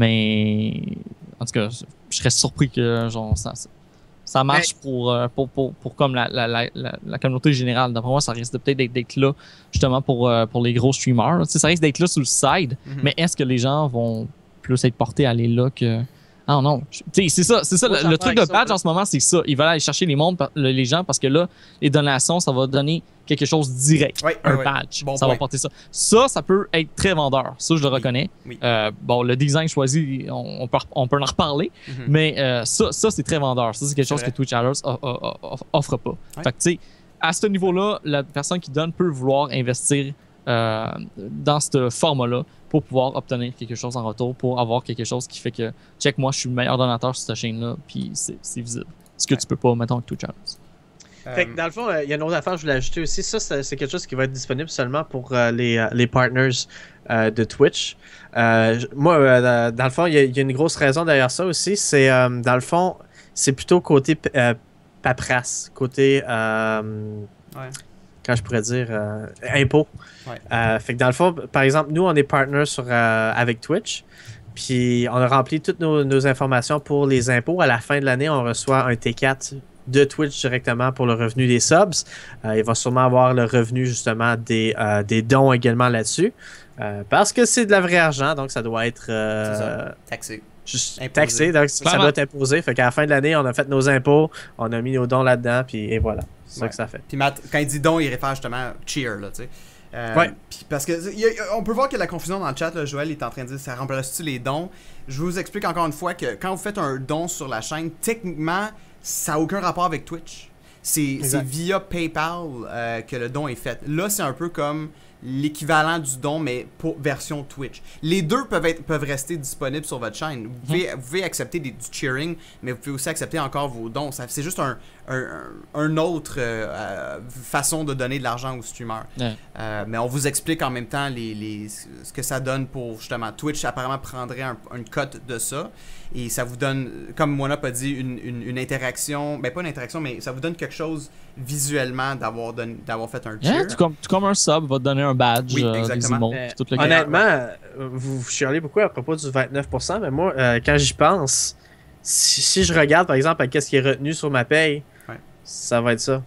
mais en tout cas, je serais surpris que genre ça, ça, ça marche Mais- pour, euh, pour, pour, pour comme la, la, la, la, la communauté générale. D'après moi, ça risque de peut-être d'être, d'être là justement pour, euh, pour les gros streamers. Tu sais, ça risque d'être là sur le side, Mhm. mais est-ce que les gens vont plus être portés à aller là que... Ah non, tu sais, c'est ça, c'est ça. Moi, Le, j'en le parle truc de avec ça, badge ouais. en ce moment, c'est ça. Ils veulent aller chercher les, mondes, par- le- les gens parce que là, les donations, ça va donner quelque chose de direct. Ouais, un ouais, ouais. badge. Bon ça point. va porter ça. Ça, ça peut être très vendeur. Ça, je le Oui. reconnais. Oui. Euh, bon, le design choisi, on, on peut, on peut en reparler, Mhm. mais euh, ça, ça c'est très vendeur. Ça, c'est quelque C'est chose vrai. que Twitch Alerts o- o- o- offre pas. Ouais. Fait que, tu sais, à ce niveau-là, la personne qui donne peut vouloir investir euh, dans ce format-là pour pouvoir obtenir quelque chose en retour, pour avoir quelque chose qui fait que, check, moi, je suis le meilleur donateur sur cette chaîne-là, puis c'est c'est visible. Ce que Ouais. tu peux pas, mettons, avec Twitch Alerts. Fait que dans le fond, euh, il y a une autre affaire que je voulais ajouter aussi. Ça, c'est c'est quelque chose qui va être disponible seulement pour euh, les, euh, les partners euh, de Twitch. Euh, j- moi, euh, dans le fond, il y, a- il y a une grosse raison derrière ça aussi. C'est, euh, dans le fond, c'est plutôt côté p- euh, paperasse, côté, euh, Ouais. quand je pourrais dire, euh, impôt. Ouais. Euh, fait que dans le fond, par exemple, nous, on est partners sur, euh, avec Twitch. Puis on a rempli toutes nos, nos informations pour les impôts. À la fin de l'année, on reçoit un T quatre de Twitch directement pour le revenu des subs. Euh, il va sûrement avoir le revenu justement des, euh, des dons également là-dessus. Euh, parce que c'est de la vraie argent, donc ça doit être euh, C'est ça. Taxé. juste Imposé. taxé. Donc ça Clairement. doit être imposé. Fait qu'à la fin de l'année, on a fait nos impôts, on a mis nos dons là-dedans, puis et voilà. C'est ça Ouais. que ça fait. Puis Matt, quand il dit don, il réfère justement à cheer, là, tu sais. Euh, Ouais. puis parce que il y a- on peut voir qu'il y a de la confusion dans le chat, là. Joël est en train de dire ça remplace-tu les dons. Je vous explique encore une fois que quand vous faites un don sur la chaîne, techniquement, ça n'a aucun rapport avec Twitch. C'est Exact. c'est via PayPal euh, que le don est fait. Là, c'est un peu comme l'équivalent du don, mais pour version Twitch. Les deux peuvent, être, peuvent rester disponibles sur votre chaîne. Vous pouvez, vous pouvez accepter des, du cheering, mais vous pouvez aussi accepter encore vos dons. Ça- C'est juste un, un, un- un autre euh, euh, façon de donner de l'argent aux streamers. Ouais. Euh, mais on vous explique en même temps les, les, ce que ça donne pour justement Twitch. Apparemment prendrait un, une cote de ça et ça vous donne, comme Monop a dit, une, une, une interaction. Ben pas une interaction, mais ça vous donne quelque chose visuellement d'avoir donné- d'avoir fait un cheer. Yeah, tout, comme, tout comme un sub va te donner un badge, Oui, euh, des exactement. emotes, Euh, puis tout le Honnêtement, euh, vous vous chialez beaucoup à propos du vingt-neuf pour cent, mais moi, euh, quand j'y pense, si, si je regarde par exemple à qu'est-ce qui est retenu sur ma paye, Ouais. ça va être ça.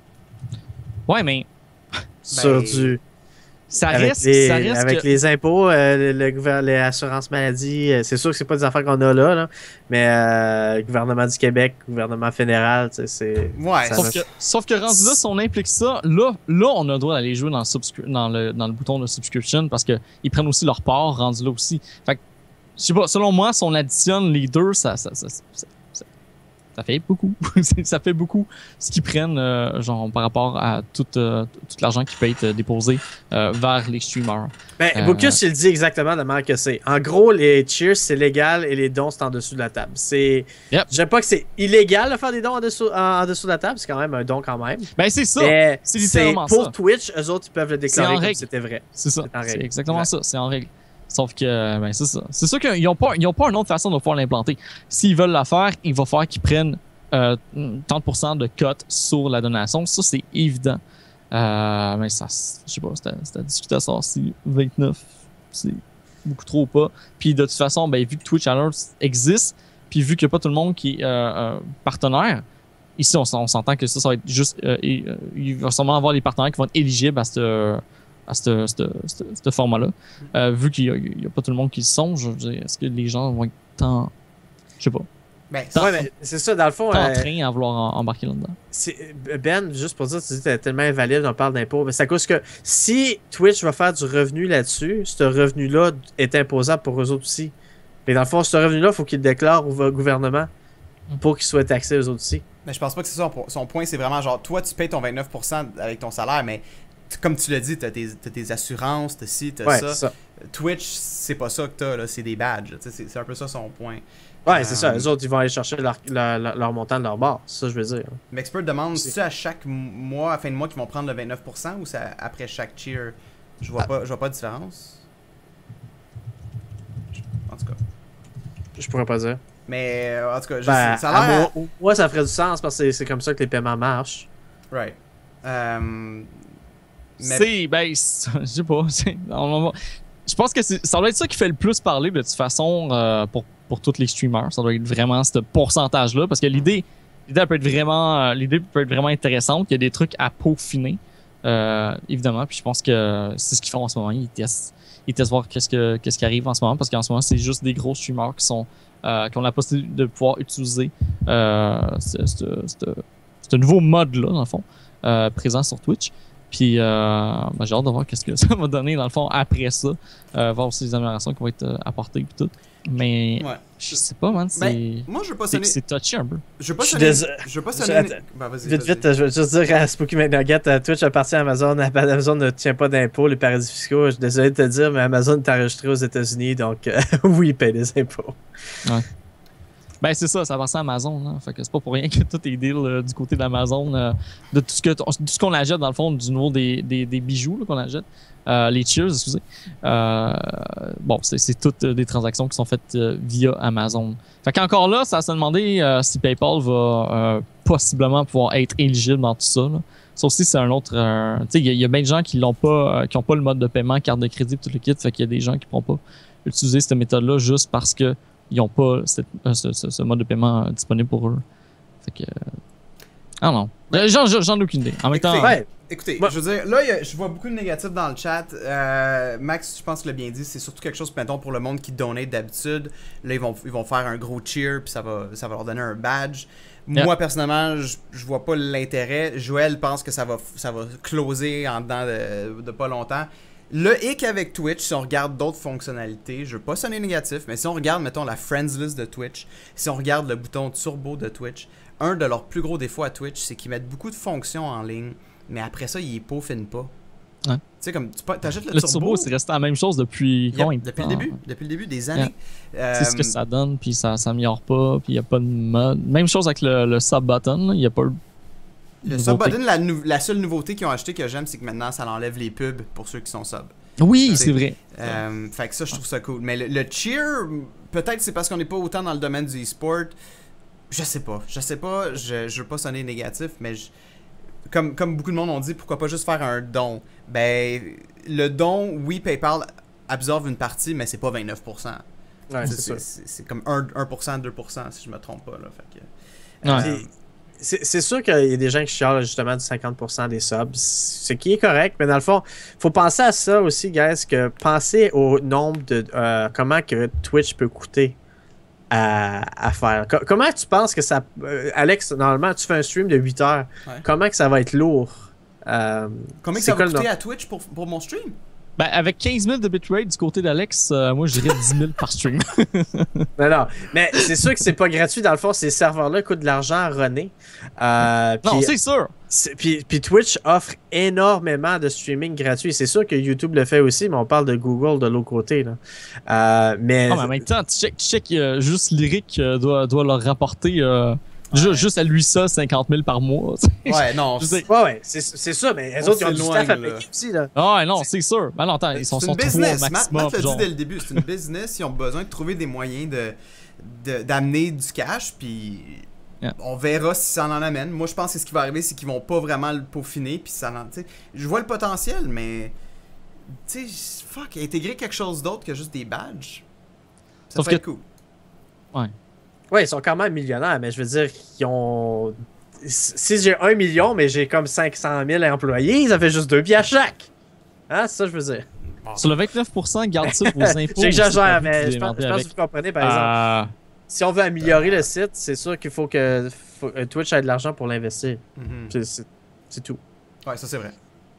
Ouais, mais Sur du. ça Avec, reste, les, ça reste avec que... les impôts, euh, le, le gouver- l'assurance maladie, euh, c'est sûr que c'est pas des affaires qu'on a là, là, mais euh, gouvernement du Québec, gouvernement fédéral, tu sais, c'est. Ouais, ça Sauf va- que, sauf que rendu là, si on implique ça, là, là on a le droit d'aller jouer dans le, subscri- dans le, dans le bouton de subscription parce qu'ils prennent aussi leur part rendu là aussi. Fait que, je sais pas, selon moi, si on additionne les deux, ça, ça, ça, ça, ça, ça fait beaucoup. Ça fait beaucoup ce qu'ils prennent, euh, genre, par rapport à tout, euh, tout l'argent qui peut être déposé euh, vers les streamers. Ben, Euh, Bocus, il dit exactement de la manière que c'est. En gros, les cheers, c'est légal et les dons, c'est en dessous de la table. C'est. Yep. Je dis pas que c'est illégal de faire des dons en dessous, en, en dessous de la table, c'est quand même un don quand même. Ben, c'est ça. Mais c'est c'est littéralement pour ça. Twitch, eux autres, ils peuvent le déclarer en comme règle. si c'était vrai. C'est ça. C'est en C'est règle. exactement Ouais. ça. C'est en règle. Sauf que, ben, c'est ça. C'est sûr qu'ils n'ont pas, ils ont pas une autre façon de pouvoir l'implanter. S'ils veulent la faire, il va falloir qu'ils prennent euh, trente pour cent de cote sur la donation. Ça, c'est évident. Euh, mais ça, je sais pas, c'était c'était à discuter à savoir si vingt-neuf, c'est beaucoup trop ou pas. Puis de toute façon, ben, vu que Twitch Alerts existe, puis vu qu'il n'y a pas tout le monde qui est euh, euh, partenaire, ici, on, s- on s'entend que ça, ça va être juste... euh, et, euh, il va sûrement avoir les partenaires qui vont être éligibles à cette... à ce, ce, ce, ce format-là. Euh, vu qu'il n'y a, a pas tout le monde qui le sont, je veux dire, est-ce que les gens vont être tant, je sais pas, Ben, Tant- Ouais, mais c'est ça, dans le fond. tant euh, train à vouloir en- embarquer là-dedans? c'est- Ben, juste pour dire, tu dis que t'es tellement invalide, on parle d'impôts, mais c'est à cause que si Twitch va faire du revenu là-dessus, ce revenu-là est imposable pour eux autres aussi. Mais dans le fond, ce revenu-là, il faut qu'ils le déclarent au gouvernement pour qu'il soit taxé eux autres aussi. mais je pense pas que c'est ça son, son point. C'est vraiment genre, toi, tu payes ton vingt-neuf pour cent avec ton salaire, mais comme tu l'as dit, t'as tes, t'as tes assurances, t'as ci, t'as Ouais, ça. c'est ça. Twitch, c'est pas ça que t'as, là, c'est des badges. C'est, c'est un peu ça son point. Ouais, c'est Euh, ça. Les autres, ils vont aller chercher leur, leur, leur, leur montant de leur barre. C'est ça que je veux dire. M'Expert demande, C'est- c'est à chaque mois, à fin de mois, qu'ils vont prendre le vingt-neuf pour cent ou c'est après chaque cheer? Je vois, Ah. pas, je vois pas de différence. En tout cas. Je pourrais pas dire. Mais euh, en tout cas, je Ben, sais, ça a à l'air. moi, moi, ça ferait du sens parce que c'est- c'est comme ça que les paiements marchent. Right. Euh, mais C'est, ben, c'est- je sais pas. c'est- on- on va- Je pense que c'est- ça doit être ça qui fait le plus parler de toute façon euh, pour, pour tous les streamers. Ça doit être vraiment ce pourcentage-là. Parce que l'idée, l'idée elle peut être vraiment, euh, l'idée peut être vraiment intéressante. Il y a des trucs à peaufiner, euh, évidemment. Puis je pense que c'est ce qu'ils font en ce moment. Ils testent, ils testent voir qu'est-ce que qu'est-ce qui arrive en ce moment. Parce qu'en ce moment, c'est juste des gros streamers qui sont euh, qui ont la possibilité de pouvoir utiliser euh, ce, ce, ce, ce nouveau mode-là, dans le fond, euh, présent sur Twitch. Puis, euh, ben, j'ai hâte de voir qu'est-ce que ça va donner, dans le fond, après ça. Euh, voir aussi les améliorations qui vont être euh, apportées, puis tout. Mais, ouais. je sais pas, man, c'est... Ben, moi, je veux pas c'est sonner. c'est touchy un peu. Je veux pas Je suis sonner. désolé. Je veux pas Je- sonner. attends. Ben, vas-y, Vite, vas-y. vite, je veux juste dire à Spooky McNugget, euh, Twitch appartient à Amazon. Amazon ne tient pas d'impôts, les paradis fiscaux. Je suis désolé de te dire, mais Amazon est enregistré aux États-Unis, donc euh, oui, il paye des impôts. Ben, c'est ça, ça appartient à Amazon, là. Fait que c'est pas pour rien que tout est deal euh, du côté d'Amazon. Euh, de tout ce que t- tout ce qu'on achète, dans le fond, du niveau des, des, des bijoux là, qu'on achète. Euh, les cheers, excusez. Euh, bon, c'est c'est toutes euh, des transactions qui sont faites euh, via Amazon. Fait qu'encore là, ça se demander euh, si PayPal va euh, possiblement pouvoir être éligible dans tout ça. Là. Ça aussi, c'est un autre. Euh, tu sais, il y, a- il y a bien de gens qui l'ont pas, euh, qui ont pas le mode de paiement, carte de crédit, tout le kit. Fait qu'il y a des gens qui pourront pas utiliser cette méthode-là juste parce que ils n'ont pas cette- euh, ce, ce- ce mode de paiement euh, disponible pour eux. Fait que. euh, Ah non. Euh, J'en j'en ai aucune idée. En même temps. Écoutez, Ouais, Écoutez, Moi- je veux dire, là, il y a- je vois beaucoup de négatifs dans le chat. Euh, Max, je pense que tu l'as bien dit, c'est surtout quelque chose, mettons, pour le monde qui donate d'habitude. Là, ils vont, ils vont faire un gros cheer, puis ça va, ça va leur donner un badge. Yeah. Moi, personnellement, je, je vois pas l'intérêt. Joël pense que ça va, ça va closer en dedans de, de pas longtemps. Le hic avec Twitch, si on regarde d'autres fonctionnalités, je veux pas sonner négatif, mais si on regarde, mettons, la Friends List de Twitch, si on regarde le bouton turbo de Twitch, un de leurs plus gros défauts à Twitch, c'est qu'ils mettent beaucoup de fonctions en ligne, mais après ça, ils peaufinent pas. Ouais. Tu sais, comme tu achètes le, Le turbo, turbo, c'est resté la même chose depuis Yep, combien de depuis temps? le début, depuis le début des années. Euh, C'est ce que ça donne, puis ça s'améliore pas, puis il n'y a pas de mode. Même chose avec le, le sub button, il n'y a pas le. Le nouveauté. sub button, la, nou- la seule nouveauté qu'ils ont acheté que j'aime, c'est que maintenant, ça enlève les pubs pour ceux qui sont sub. Oui, C'est- c'est vrai. Euh, fait que ça, je trouve ça cool. Mais le, le cheer, peut-être c'est parce qu'on n'est pas autant dans le domaine du e-sport. Je sais pas. Je sais pas. Je, je veux pas sonner négatif, mais je- comme, comme beaucoup de monde ont dit, pourquoi pas juste faire un don? Ben, le don, oui, PayPal absorbe une partie, mais c'est pas vingt-neuf pour cent. ouais, C'est- c'est ça. c'est c'est- c'est comme un, un pour cent, deux pour cent, si je me trompe pas. Là. Fait que, Ouais. euh, C'est c'est sûr qu'il y a des gens qui chialent justement du cinquante pour cent des subs, ce qui est correct, mais dans le fond, faut penser à ça aussi, guys, que pensez au nombre de euh, comment que Twitch peut coûter à, à faire. Co- comment tu penses que ça. euh, Alex, normalement, tu fais un stream de huit heures. Ouais. Comment que ça va être lourd? Euh, Combien que c'est ça va quoi le coûter nom? à Twitch pour, pour mon stream? Ben, avec quinze mille de bitrate du côté d'Alex, euh, moi je dirais dix mille par stream. Non, non. Mais c'est sûr que c'est pas gratuit. Dans le fond, ces serveurs-là coûtent de l'argent à runner. Euh, non, puis- c'est sûr. C'est- Puis, puis Twitch offre énormément de streaming gratuit. C'est sûr que YouTube le fait aussi, mais on parle de Google de l'autre côté. Là. Euh, mais Non, mais en même temps, tu check, tu check euh, juste Lyric euh, doit, doit leur rapporter euh, ju- Ouais. juste à lui ça cinquante mille par mois. tu sais. Ouais, non. Je sais. ouais, ouais, c'est c'est ça, mais les On autres, ils ont du s'éloigne, staff à là. payer aussi. Là. Ah ouais, non, c'est sûr. Ben non, attends, ils sont, C'est sont une trois business. Matt, maximum. Matt l'a dit genre. dès le début, c'est une business. Ils ont besoin de trouver des moyens de de- d'amener du cash, puis Yeah. on verra si ça en amène. Moi, je pense que ce qui va arriver, c'est qu'ils vont pas vraiment le peaufiner, puis ça, en- tu sais, je vois le potentiel, mais tu sais, fuck, intégrer quelque chose d'autre que juste des badges, ça Sauf peut être que- cool. Ouais, ils sont quand même millionnaires, mais je veux dire, ils ont. Si j'ai un million, mais j'ai comme cinq cent mille employés, ça fait juste deux pieds à chaque. Hein, c'est ça que je veux dire. Sur le vingt-neuf pour cent, garde ça pour vos impôts. J'exagère, aussi, mais vous je pense, alimentez je pense avec. que vous comprenez, par exemple. Euh, Si on veut améliorer le site, c'est sûr qu'il faut que faut- euh, Twitch ait de l'argent pour l'investir. Mhm. C'est- C'est c'est tout. Ouais, ça c'est vrai.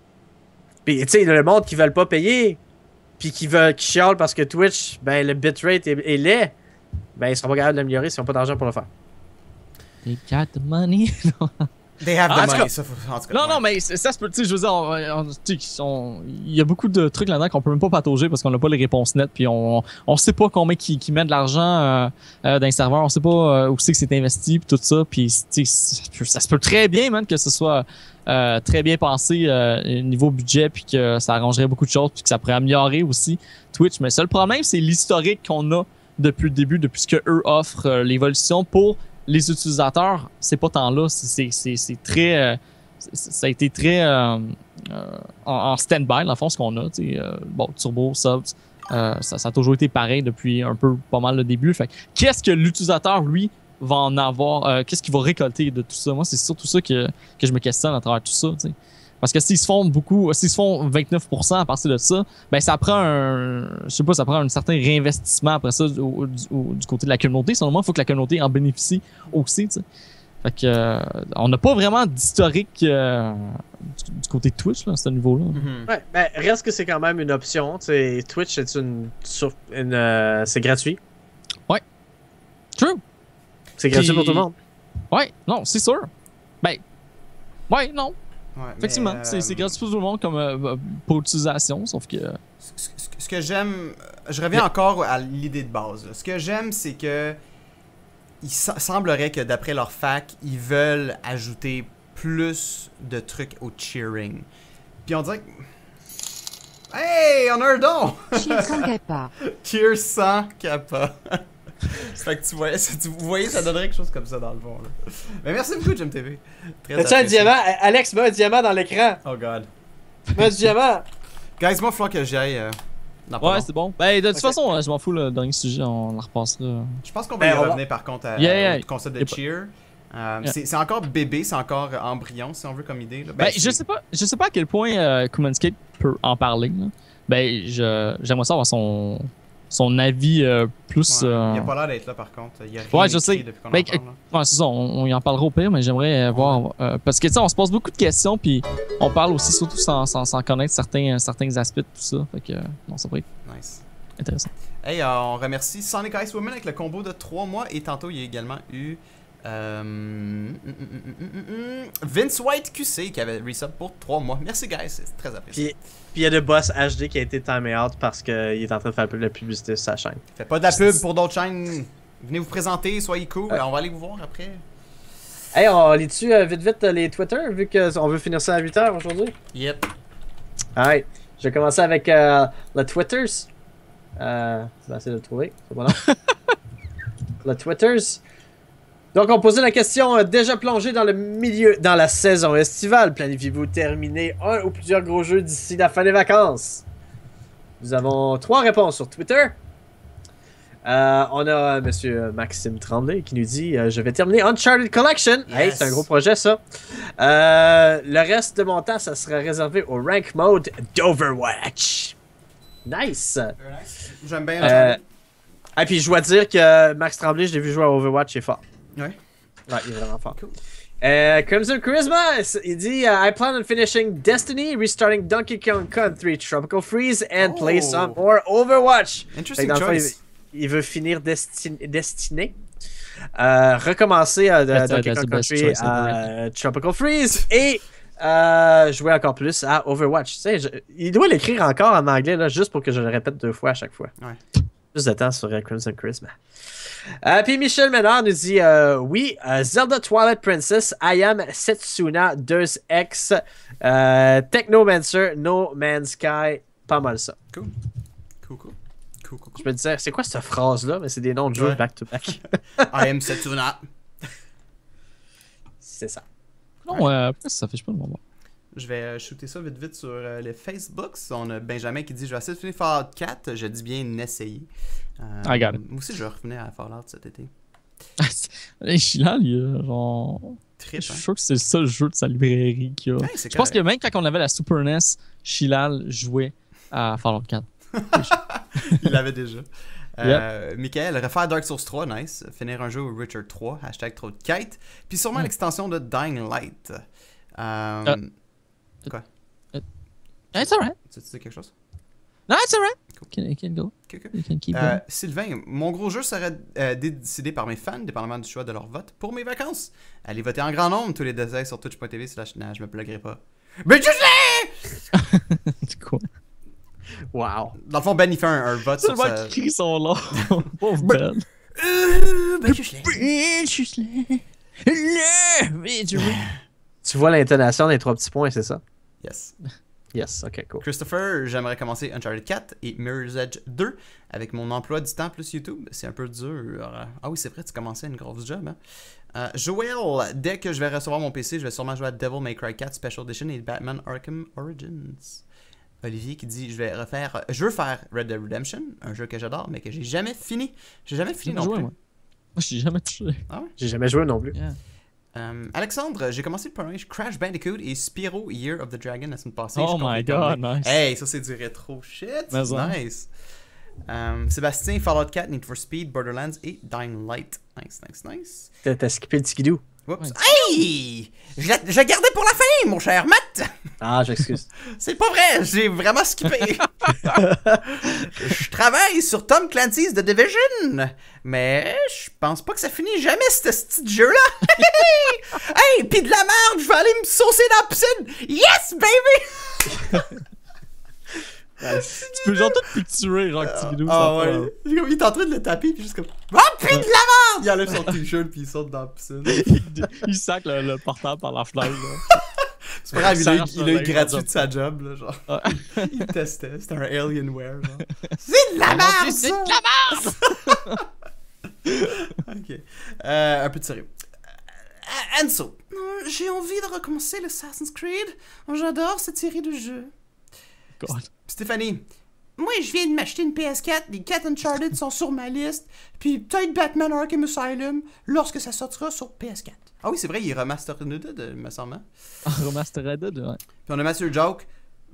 Puis, tu sais, le monde qui veulent pas payer, puis qui veulent, qui chialent parce que Twitch, ben, le bitrate est, est laid, ben, ils seront pas capables d'améliorer s'ils n'ont pas d'argent pour le faire. They got the money. They have Ah, en the tout money, cas- ça, faut- en tout cas. Non, ouais. non, mais c'est- ça se peut, tu sais, je veux dire, on- on- tu sais, on- il y a beaucoup de trucs là-dedans qu'on peut même pas patauger parce qu'on n'a pas les réponses nettes, puis on, on sait pas combien qui, qui met de l'argent euh, euh, dans les serveurs, on sait pas euh, où c'est que c'est investi, puis tout ça, puis tu sais, ça, peut- ça se peut très bien, man, que ce soit euh, très bien pensé euh, niveau budget, puis que ça arrangerait beaucoup de choses, puis que ça pourrait améliorer aussi Twitch. Mais le seul problème, c'est l'historique qu'on a depuis le début, depuis ce que eux offrent, euh, l'évolution pour les utilisateurs, c'est pas tant là, c'est c'est- c'est c'est très euh, c'est- ça a été très euh, euh, en, en stand-by, dans le fond, ce qu'on a. Tu sais, euh, bon, Turbo, Subs, euh, ça, ça a toujours été pareil depuis un peu pas mal le début. Fait que, qu'est-ce que l'utilisateur, lui, va en avoir, euh, qu'est-ce qu'il va récolter de tout ça? Moi, c'est surtout ça que, que je me questionne à travers tout ça. Tu sais. Parce que s'ils se font beaucoup, s'ils se font vingt-neuf pour cent à partir de ça, ben ça prend un, je sais pas, ça prend un certain réinvestissement après ça au, du, au- du côté de la communauté. Selon moi, il faut que la communauté en bénéficie aussi, tu sais. Fait que, euh, on n'a pas vraiment d'historique euh, du, du côté de Twitch, là, à ce niveau-là. Mhm. Ouais, ben, reste que c'est quand même une option. T'sais, Twitch, c'est une. sur- une euh, c'est gratuit. True. C'est gratuit Puis- pour tout le monde. Ouais, non, c'est sûr. Ben, ouais, non. Ouais, Effectivement, mais, c'est c'est euh, gratuit pour tout le monde comme euh, pour utilisation, sauf que. Ce, ce- ce que j'aime, je reviens encore à l'idée de base. là. Ce que j'aime, c'est que il se- semblerait que d'après leur fac, ils veulent ajouter plus de trucs au cheering. Puis on dirait que... Hey, on a un don! Cheer sans kappa. Cheer sans kappa. Fait que tu voyais, ça- tu- vous voyez, ça donnerait quelque chose comme ça dans le fond. Là. Mais merci beaucoup, Jim T V. Très T'as-tu un apprécié. diamant? Alex, mets un diamant dans l'écran. Oh god. Mets un diamant. Guys, moi, il va falloir que j'y aille. euh, dans pas Ouais, long. c'est bon. Ben, de toute Ok. façon, euh, je m'en fous, le dernier sujet, on la repassera. Je pense qu'on va Ben, y on va- revenir par contre à, Yeah, yeah. au concept de Y'a pas- cheer. Euh, Yeah. c'est, c'est encore bébé, c'est encore embryon si on veut comme idée. Là. Ben, c'est- je sais pas, je sais pas à quel point euh, Kumanscape peut en parler. Là. Ben, je, j'aimerais savoir son, son avis euh, plus. Ouais, euh, Il a pas l'air d'être là par contre. Il y a rien Ouais, je écrit sais. depuis qu'on en Ben, parle, là. Ouais, c'est ça, on, on y en parlera au pire, mais j'aimerais euh, voir. euh, parce que, tu sais, on se pose beaucoup de questions, puis on parle aussi, surtout sans, sans, sans connaître certains, certains aspects de tout ça. Fait que, euh, non, ça pourrait être Nice. intéressant. Hey, euh, on remercie Sonic Ice Woman avec le combo de trois mois. Et tantôt, il y a également eu euh, hum, hum, hum, hum, hum, hum, Vince White Q C qui avait resub pour trois mois. Merci, guys. C'est très apprécié. Puis puis il y a le boss H D qui a été timé out parce qu'il est en train de faire un peu de la publicité sur sa chaîne. Faites pas de la pub pour d'autres chaînes. Venez vous présenter, soyez cool. Ouais. On va aller vous voir après. Hey, on lit dessus euh, vite vite euh, les Twitter vu qu'on veut finir ça à huit heures aujourd'hui. Yep. Alright, je vais commencer avec euh, le Twitters. Euh, je vais essayer de le trouver, c'est bon non? Le Twitters. Donc on posait la question, euh, déjà plongé dans le milieu, dans la saison estivale, planifiez-vous terminer un ou plusieurs gros jeux d'ici la fin des vacances? Nous avons trois réponses sur Twitter. Euh, on a euh, monsieur Maxime Tremblay qui nous dit euh, je vais terminer Uncharted Collection. Hey, Yes. c'est un gros projet ça. Euh, le reste de mon temps, ça sera réservé au rank mode d'Overwatch. Nice. J'aime bien. Euh, Et puis je dois dire que Max Tremblay, je l'ai vu jouer à Overwatch, il est fort. Ouais. Ouais, il est vraiment fort. Cool. Euh, Crimson Charisma, il dit uh, I plan on finishing Destiny, restarting Donkey Kong Country, Tropical Freeze, and play Oh. some more Overwatch. Fait Interesting que dans le fond, choice. il, il veut finir Desti Destiny. Euh, recommencer à de, That's- Donkey that's Kong the best Country choice à Tropical Freeze et euh, jouer encore plus à Overwatch. Tu sais, je- il doit l'écrire encore en anglais là, juste pour que je le répète deux fois à chaque fois. Ouais. Plus de temps sur euh, Crimson Charisma. Euh, Puis Michel Ménard nous dit euh, oui, euh, Zelda Twilight Princess, I Am Setsuna deux X, euh, Technomancer, No Man's Sky, pas mal ça. Cool. Cool, cool. Cool, cool, Je cool. me disais, c'est quoi cette phrase-là? Mais c'est des noms de jeux Ouais. back-to-back. I am Setsuna. C'est ça. Non, euh, pourquoi ça affiche pas le moment? Je vais euh, shooter ça vite vite sur euh, les Facebooks. On a Benjamin qui dit je vais essayer de finir Fallout quatre. Je dis bien essayer. Euh, I got it. Moi aussi, je vais revenir à Fallout cet été. Hey, Chilal, il y a genre. Trip, Je suis hein? sûr que c'est le seul jeu de sa librairie qu'il y a. Ouais, c'est Je pense que correct. même quand on avait la Super N E S, Chilal jouait à Fallout quatre. Il l'avait déjà. Euh, Michael, refaire Dark Souls trois, nice. Finir un jeu au Witcher trois, hashtag trop de quête. Puis sûrement Mm. l'extension de Dying Light. Euh, Ah. Quoi? It's alright. Tu tu dis quelque chose? No, it's alright. Cool. You can, you can go. Okay, okay. You can keep Euh, going. Sylvain, mon gros jeu serait euh, décidé par mes fans, dépendamment du choix de leur vote, pour mes vacances. Allez voter en grand nombre, tous les détails sur twitch point t v slash nah, je me pluguerai pas. Mais je l'ai! C'est quoi? Wow. Dans le fond, Ben, il fait un, un vote C'est sur le mec sa... qui crie son nom. Pauvre Ben- Ben. Euh, ben, je l'ai. Tu vois l'intonation des trois petits points, c'est ça? Yes. Yes, ok, cool. Christopher, j'aimerais commencer Uncharted quatre et Mirror's Edge deux avec mon emploi du temps plus YouTube. C'est un peu dur. Ah oui, c'est vrai, tu commençais une grosse job. Hein? Euh, Joël, dès que je vais recevoir mon P C, je vais sûrement jouer à Devil May Cry quatre Special Edition et Batman Arkham Origins. Olivier qui dit, je vais refaire, je veux faire Red Dead Redemption, un jeu que j'adore, mais que j'ai jamais fini. J'ai jamais fini non joué, plus. moi. Moi, j'ai jamais touché. Ah ouais? J'ai jamais joué non plus. Yeah. Euh, Alexandre, j'ai commencé le premier Crash Bandicoot et Spyro Year of the Dragon la semaine passée. Oh Je compte my les god, tourner. nice. Hey, ça c'est du rétro shit. Mais C'est ça. nice. Euh, Sébastien, Fallout quatre, Need for Speed, Borderlands et Dying Light. Nice, nice, nice. T'as t'as skippé le tikidou. Oups. Ouais. Hey! Je la, je la gardais pour la fin, mon cher Matt! Ah, j'excuse. C'est pas vrai, j'ai vraiment skippé. Je travaille sur Tom Clancy's The Division, mais je pense pas que ça finit jamais, ce petit jeu-là. Hey, pis de la merde, je vais aller me saucer dans la piscine. Yes, baby! Tu peux genre tout picturer, genre, que tu Ah ouais, il est en train de le taper, puis juste comme ah, pis de la merde! Il enlève son t-shirt, puis il saute dans la piscine. il, il sac le, le portable par la fenêtre, là. C'est pas grave, il a, Ça il a eu reste gratuit un de sa job, là, genre. Ouais. Il testait, c'était un Alienware, genre. C'est de la merde, C'est ça! de la merde! Ok. Euh, un peu de sérieux. Euh, Enzo, euh, j'ai envie de recommencer l'Assassin's Creed. J'adore cette série de jeux. God. Stéphanie, moi je viens de m'acheter une P S quatre, les quatre Uncharted sont sur ma liste, puis peut-être Batman Arkham Asylum lorsque ça sortira sur P S quatre. Ah oui, c'est vrai, il est remastered, de, me semble. Hein? Remastered, ouais. Puis on a Mathieu Joke.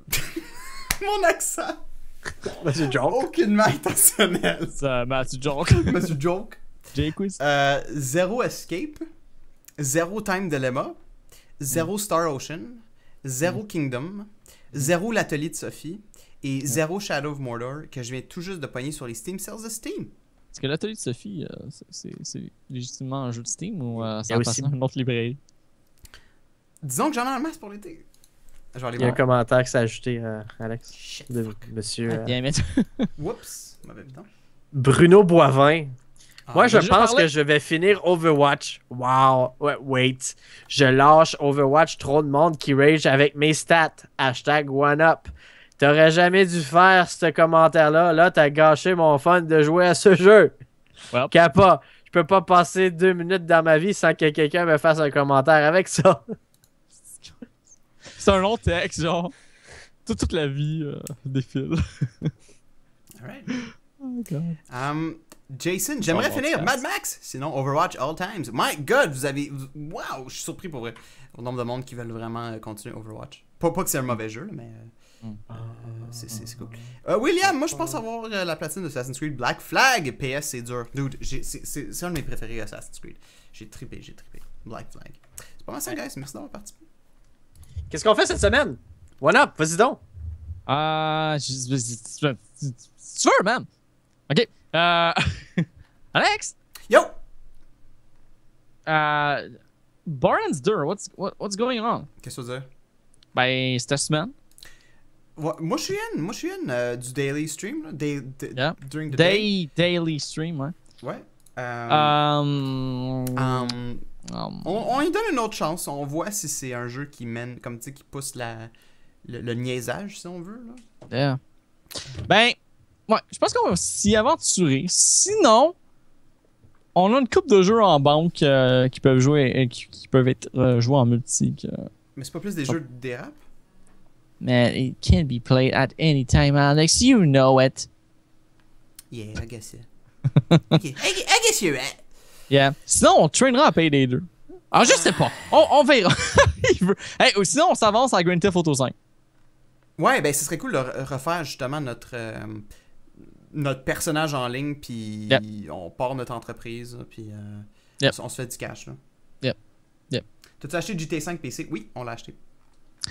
Mon accent. Monsieur Joke. Aucunement intentionnel. C'est Matthew Joke. Mathieu Joke. Jay Quiz. Euh, zéro Escape, zéro Time Dilemma, zéro Star Ocean, zéro Kingdom, zéro L'Atelier de Sophie et zéro Shadow of Mordor que je viens tout juste de pogner sur les Steam Sales de Steam. Est-ce que l'atelier de Sophie, euh, c'est- c'est c'est légitimement un jeu de Steam ou euh, Il y ça a passe aussi- dans une autre librairie? Disons que j'en ai en masse pour l'été. Je vais aller Il y a un voir. commentaire qui s'est ajouté, euh, Alex, Shit, de fuck. monsieur euh, Bien, mais Whoops, mauvais bidon. Bruno Boivin. Ah, Moi, je j'ai pense parlé- que je vais finir Overwatch. Wow. Ouais, wait. Je lâche Overwatch. Trop de monde qui rage avec mes stats. Hashtag one up. T'aurais jamais dû faire ce commentaire-là. Là, t'as gâché mon fun de jouer à ce jeu. Well. Kappa. Je peux pas passer deux minutes dans ma vie sans que quelqu'un me fasse un commentaire avec ça. c'est un long texte, genre. Toute, toute la vie euh, défile. Alright. Oh, God. Um, Jason, j'aimerais Oh, finir yes. Mad Max, sinon Overwatch all times. My God, vous avez... Wow, je suis surpris pour vrai. Au nombre de monde qui veulent vraiment euh, continuer Overwatch. Pas, pas que c'est un mauvais jeu, là, mais... euh, Mm. euh, c'est c'est- c'est cool. Euh, William, moi je pense avoir euh, la platine de Assassin's Creed Black Flag. P S, c'est dur. Dude, j'ai- c'est c'est- c'est un de mes préférés Assassin's Creed. J'ai trippé, j'ai trippé. Black Flag. C'est pas mal ça, guys. Merci d'avoir participé. Qu'est-ce qu'on fait cette semaine? One up. Vas-y donc. Ah, je- je- je- je- tu tu veux, man? Ok. Euh... Alex? Yo! Euh... Borderlands deux, what's, what, what's going on? Qu'est-ce que tu veux dire? Ben, cette semaine. Ouais, moi je suis in, moi je suis in euh, du daily stream, là. Day, day- Yeah. During the day. Day, daily stream, ouais. Ouais. Euh, Um, um, um, On, on lui donne une autre chance. On voit si c'est un jeu qui mène, comme tu sais, qui pousse la, le, le niaisage, si on veut. Là. yeah. Ben, ouais, je pense qu'on va s'y aventurer. Sinon, on a une couple de jeux en banque euh, qui peuvent jouer, euh, qui, qui peuvent être euh, joués en multi. que- Mais c'est pas plus des jeux de dérap? Man, it can be played at any time, Alex. You know it. Yeah, I guess yeah. Okay, I, I guess you're right. Yeah. Sinon, on traînera à Payday deux. Alors, je sais pas. On, on verra. Il veut- hey, ou sinon, on s'avance à Grand Theft Auto cinq. Ouais, ben ce serait cool de re- refaire justement notre, euh, notre personnage en ligne, puis Yep. on part notre entreprise, puis euh, Yep. on, se- on se fait du cash. Là. Yep. Yep. T'as-tu acheté G T A cinq P C? Oui, on l'a acheté.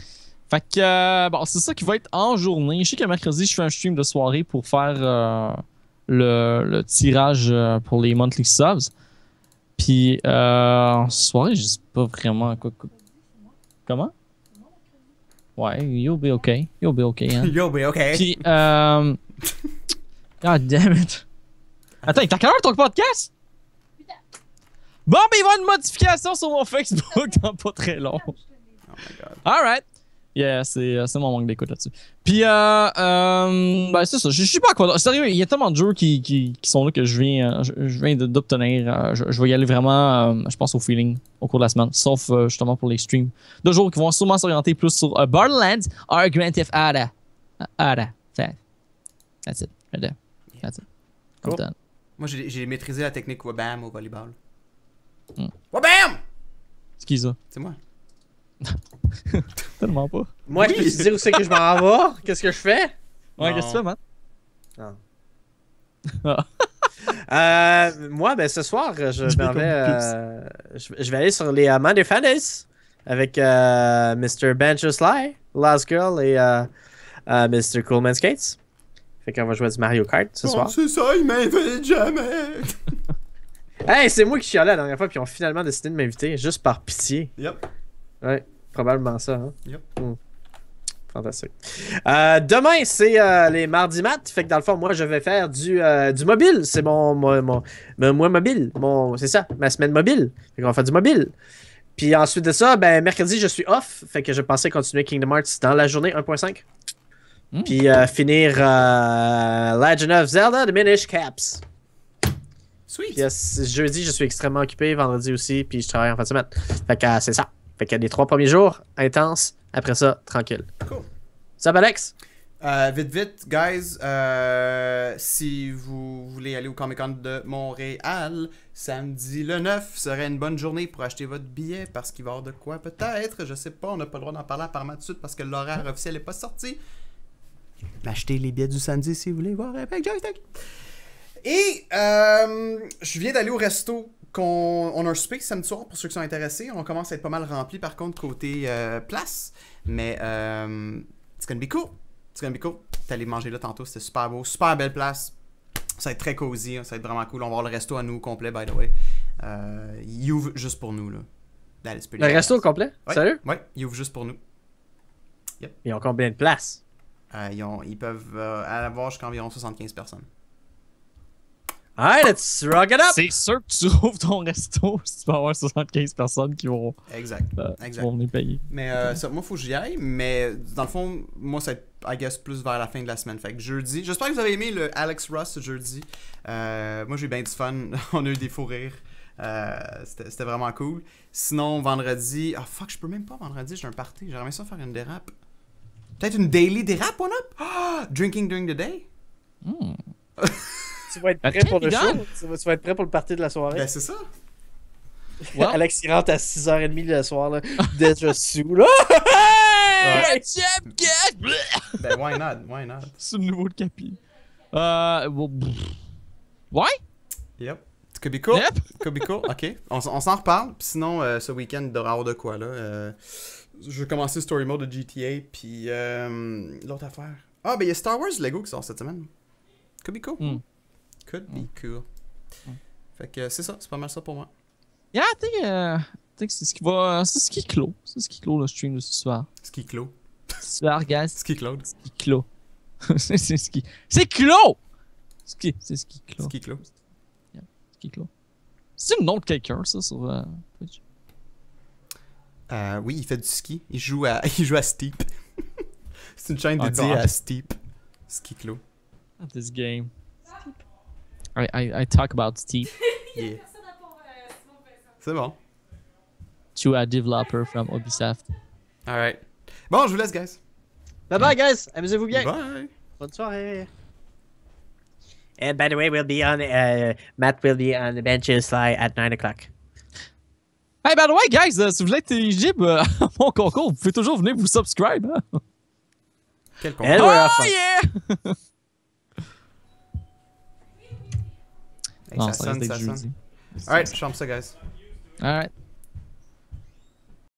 Fait que, euh, bon, c'est ça qui va être en journée. Je sais que mercredi, je fais un stream de soirée pour faire euh, le, le tirage euh, pour les monthly subs. Puis, euh, en soirée, je sais pas vraiment quoi. quoi- Comment? Ouais, you'll be okay. You'll be okay, hein. Yo, ben, ok. Puis, euh... God damn it. Attends, t'as quelle heure ton podcast? Bon, ben, il va y avoir une modification sur mon Facebook dans pas très long. Oh my god. Alright. Yeah, c'est euh, c'est mon manque d'écoute là-dessus. Puis, euh, euh, ben, c'est ça. Je je sais pas à quoi. Sérieux, il y a tellement de jeux qui, qui, qui sont là que je viens, euh, je, je viens de- d'obtenir. Euh, je, je vais y aller vraiment, euh, je pense, au feeling au cours de la semaine. Sauf euh, justement pour les streams de jours qui vont sûrement s'orienter plus sur euh, Borderlands or Grand Theft Auto. Uh, Auto. That- That's it. Right there. That's it. I'm Cool. done. Moi, j'ai j'ai maîtrisé la technique Wabam au volleyball. Hmm. Wabam! C'est qui ça? C'est moi. Tellement pas. Moi, Oui. je peux te dire où c'est que je m'en vais? Qu'est-ce que je fais? Ouais, Non. qu'est-ce que tu fais, man? Euh, moi, ben, ce soir, je Dis m'en comme vais, euh, je, je vais aller sur les uh, Monday Fridays avec euh, mister Banjo Sly, Last Girl et euh, euh, mister Coolman Skates. Fait qu'on va jouer du Mario Kart ce Bon, soir. c'est ça, il m'invite jamais. Hey, c'est moi qui chialais la dernière fois, puis ils ont finalement décidé de m'inviter, juste par pitié. Yep. Ouais, probablement ça. Hein? Yep. Hmm. Fantastique. Euh, demain, c'est euh, les mardis mat. Fait que dans le fond, moi, je vais faire du, euh, du mobile. C'est mon, mon, mon, mon- moi mobile. Mon, c'est ça, ma semaine mobile. Fait qu'on va faire du mobile. Puis ensuite de ça, ben, mercredi, je suis off. Fait que je pensais continuer Kingdom Hearts dans la journée un point cinq. Mm. Puis euh, finir euh, Legend of Zelda Diminish Caps. Sweet. Puis euh, c- jeudi, je suis extrêmement occupé. Vendredi aussi. Puis je travaille en fin de semaine. Fait que euh, c'est ça. Fait que les trois premiers jours, intense. Après ça, tranquille. Cool. Ça va, Alex? Euh, vite, vite, guys, euh, si vous voulez aller au Comic-Con de Montréal, samedi le neuf serait une bonne journée pour acheter votre billet parce qu'il va y avoir de quoi peut-être, je sais pas, on n'a pas le droit d'en parler apparemment tout de suite parce que l'horaire officiel n'est pas sorti. Mais achetez les billets du samedi si vous voulez voir avec Joystick. Et euh, je viens d'aller au resto. qu'on on a un souper samedi soir pour ceux qui sont intéressés. On commence à être pas mal rempli par contre côté euh, place. Mais euh, it's gonna be cool. It's gonna be cool. T'es allé manger là tantôt, c'était super beau. Super belle place. Ça va être très cosy, hein, ça va être vraiment cool. On va voir le resto à nous au complet, by the way. Euh, il ouvre juste pour nous, là. That is pretty Le badass. resto au complet? Ouais. Sérieux? Ouais, il ouvre juste pour nous. Ils ont combien de places? Euh, ils, ont- ils peuvent euh, avoir jusqu'à environ soixante-quinze personnes. Alright, let's rock it up! C'est sûr que tu rouvres ton resto si tu vas avoir soixante-quinze personnes qui vont, Exact. euh, qui Exact. vont venir payer. Mais euh, ça, moi, faut que j'y aille. Mais dans le fond, moi, ça va être, I guess, plus vers la fin de la semaine. Fait que jeudi. J'espère que vous avez aimé le Alex Ross jeudi. Euh, moi, j'ai eu bien du fun. On a eu des fous rires. Euh, C'était c'était vraiment cool. Sinon, vendredi. Ah, fuck, je peux même pas vendredi. J'ai un party. J'aimerais bien ça faire une dérape. Peut-être une daily dérape, one up? Ah, drinking during the day? Hmm. Tu vas être Ben, prêt pour le évident. show? Tu vas, tu vas être prêt pour le party de la soirée? Ben, c'est ça. Well. Alex, il rentre à six heures trente le soir, là. Déjà sous, là. Ouais. Chip, get- Ben, why not? Why not? C'est le nouveau de Capi. Euh. bon, pff. Ouais? Yep. Could be cool. Yep. Could be cool. Ok. On, s- on s'en reparle. Puis sinon, euh, ce week-end, il devrait y avoir de quoi, là. Euh, je vais commencer Story Mode de G T A. Puis euh, l'autre affaire. Ah, ben, il y a Star Wars Lego qui sort cette semaine. Could be cool. Hmm. Could be cool. Fait que c'est ça. C'est pas mal ça pour moi. Yeah, I think, euh, I think c'est ce qui va. C'est ce qui clôt. C'est ce qui clôt le stream de ce soir. Ski Clos. Ce soir, guys. Ski Claude. C'est ce qui clôt. c'est c'est ce qui. C'est clos! Ce qui- C'est ce qui clôt. Ski Clos. Ce qui clôt. C'est le nom de quelqu'un, ça, sur euh, Twitch. Euh, oui, il fait du ski. Il joue à, il joue à Steep. C'est une chaîne Encore. dédiée à Steep. Ski Clos. Not this game. I, I, I talk about Steve Yeah. C'est bon. to a developer from Ubisoft. Alright. Bon, je vous laisse, guys. Bye bye, guys. Amusez-vous bien. Bye. Bonne soirée. And by the way, we'll be on, uh, Matt will be on the benches like at nine o'clock. Hey, by the way, guys, euh, si vous voulez être éligible euh, à mon concours, vous pouvez toujours venir vous subscribe. Hein? Quel con. And we're off. Oh yeah! Hey, Non, ça ça sonne, reste ça avec sonne. jeudi. Alright, je ferme ça, guys. Alright.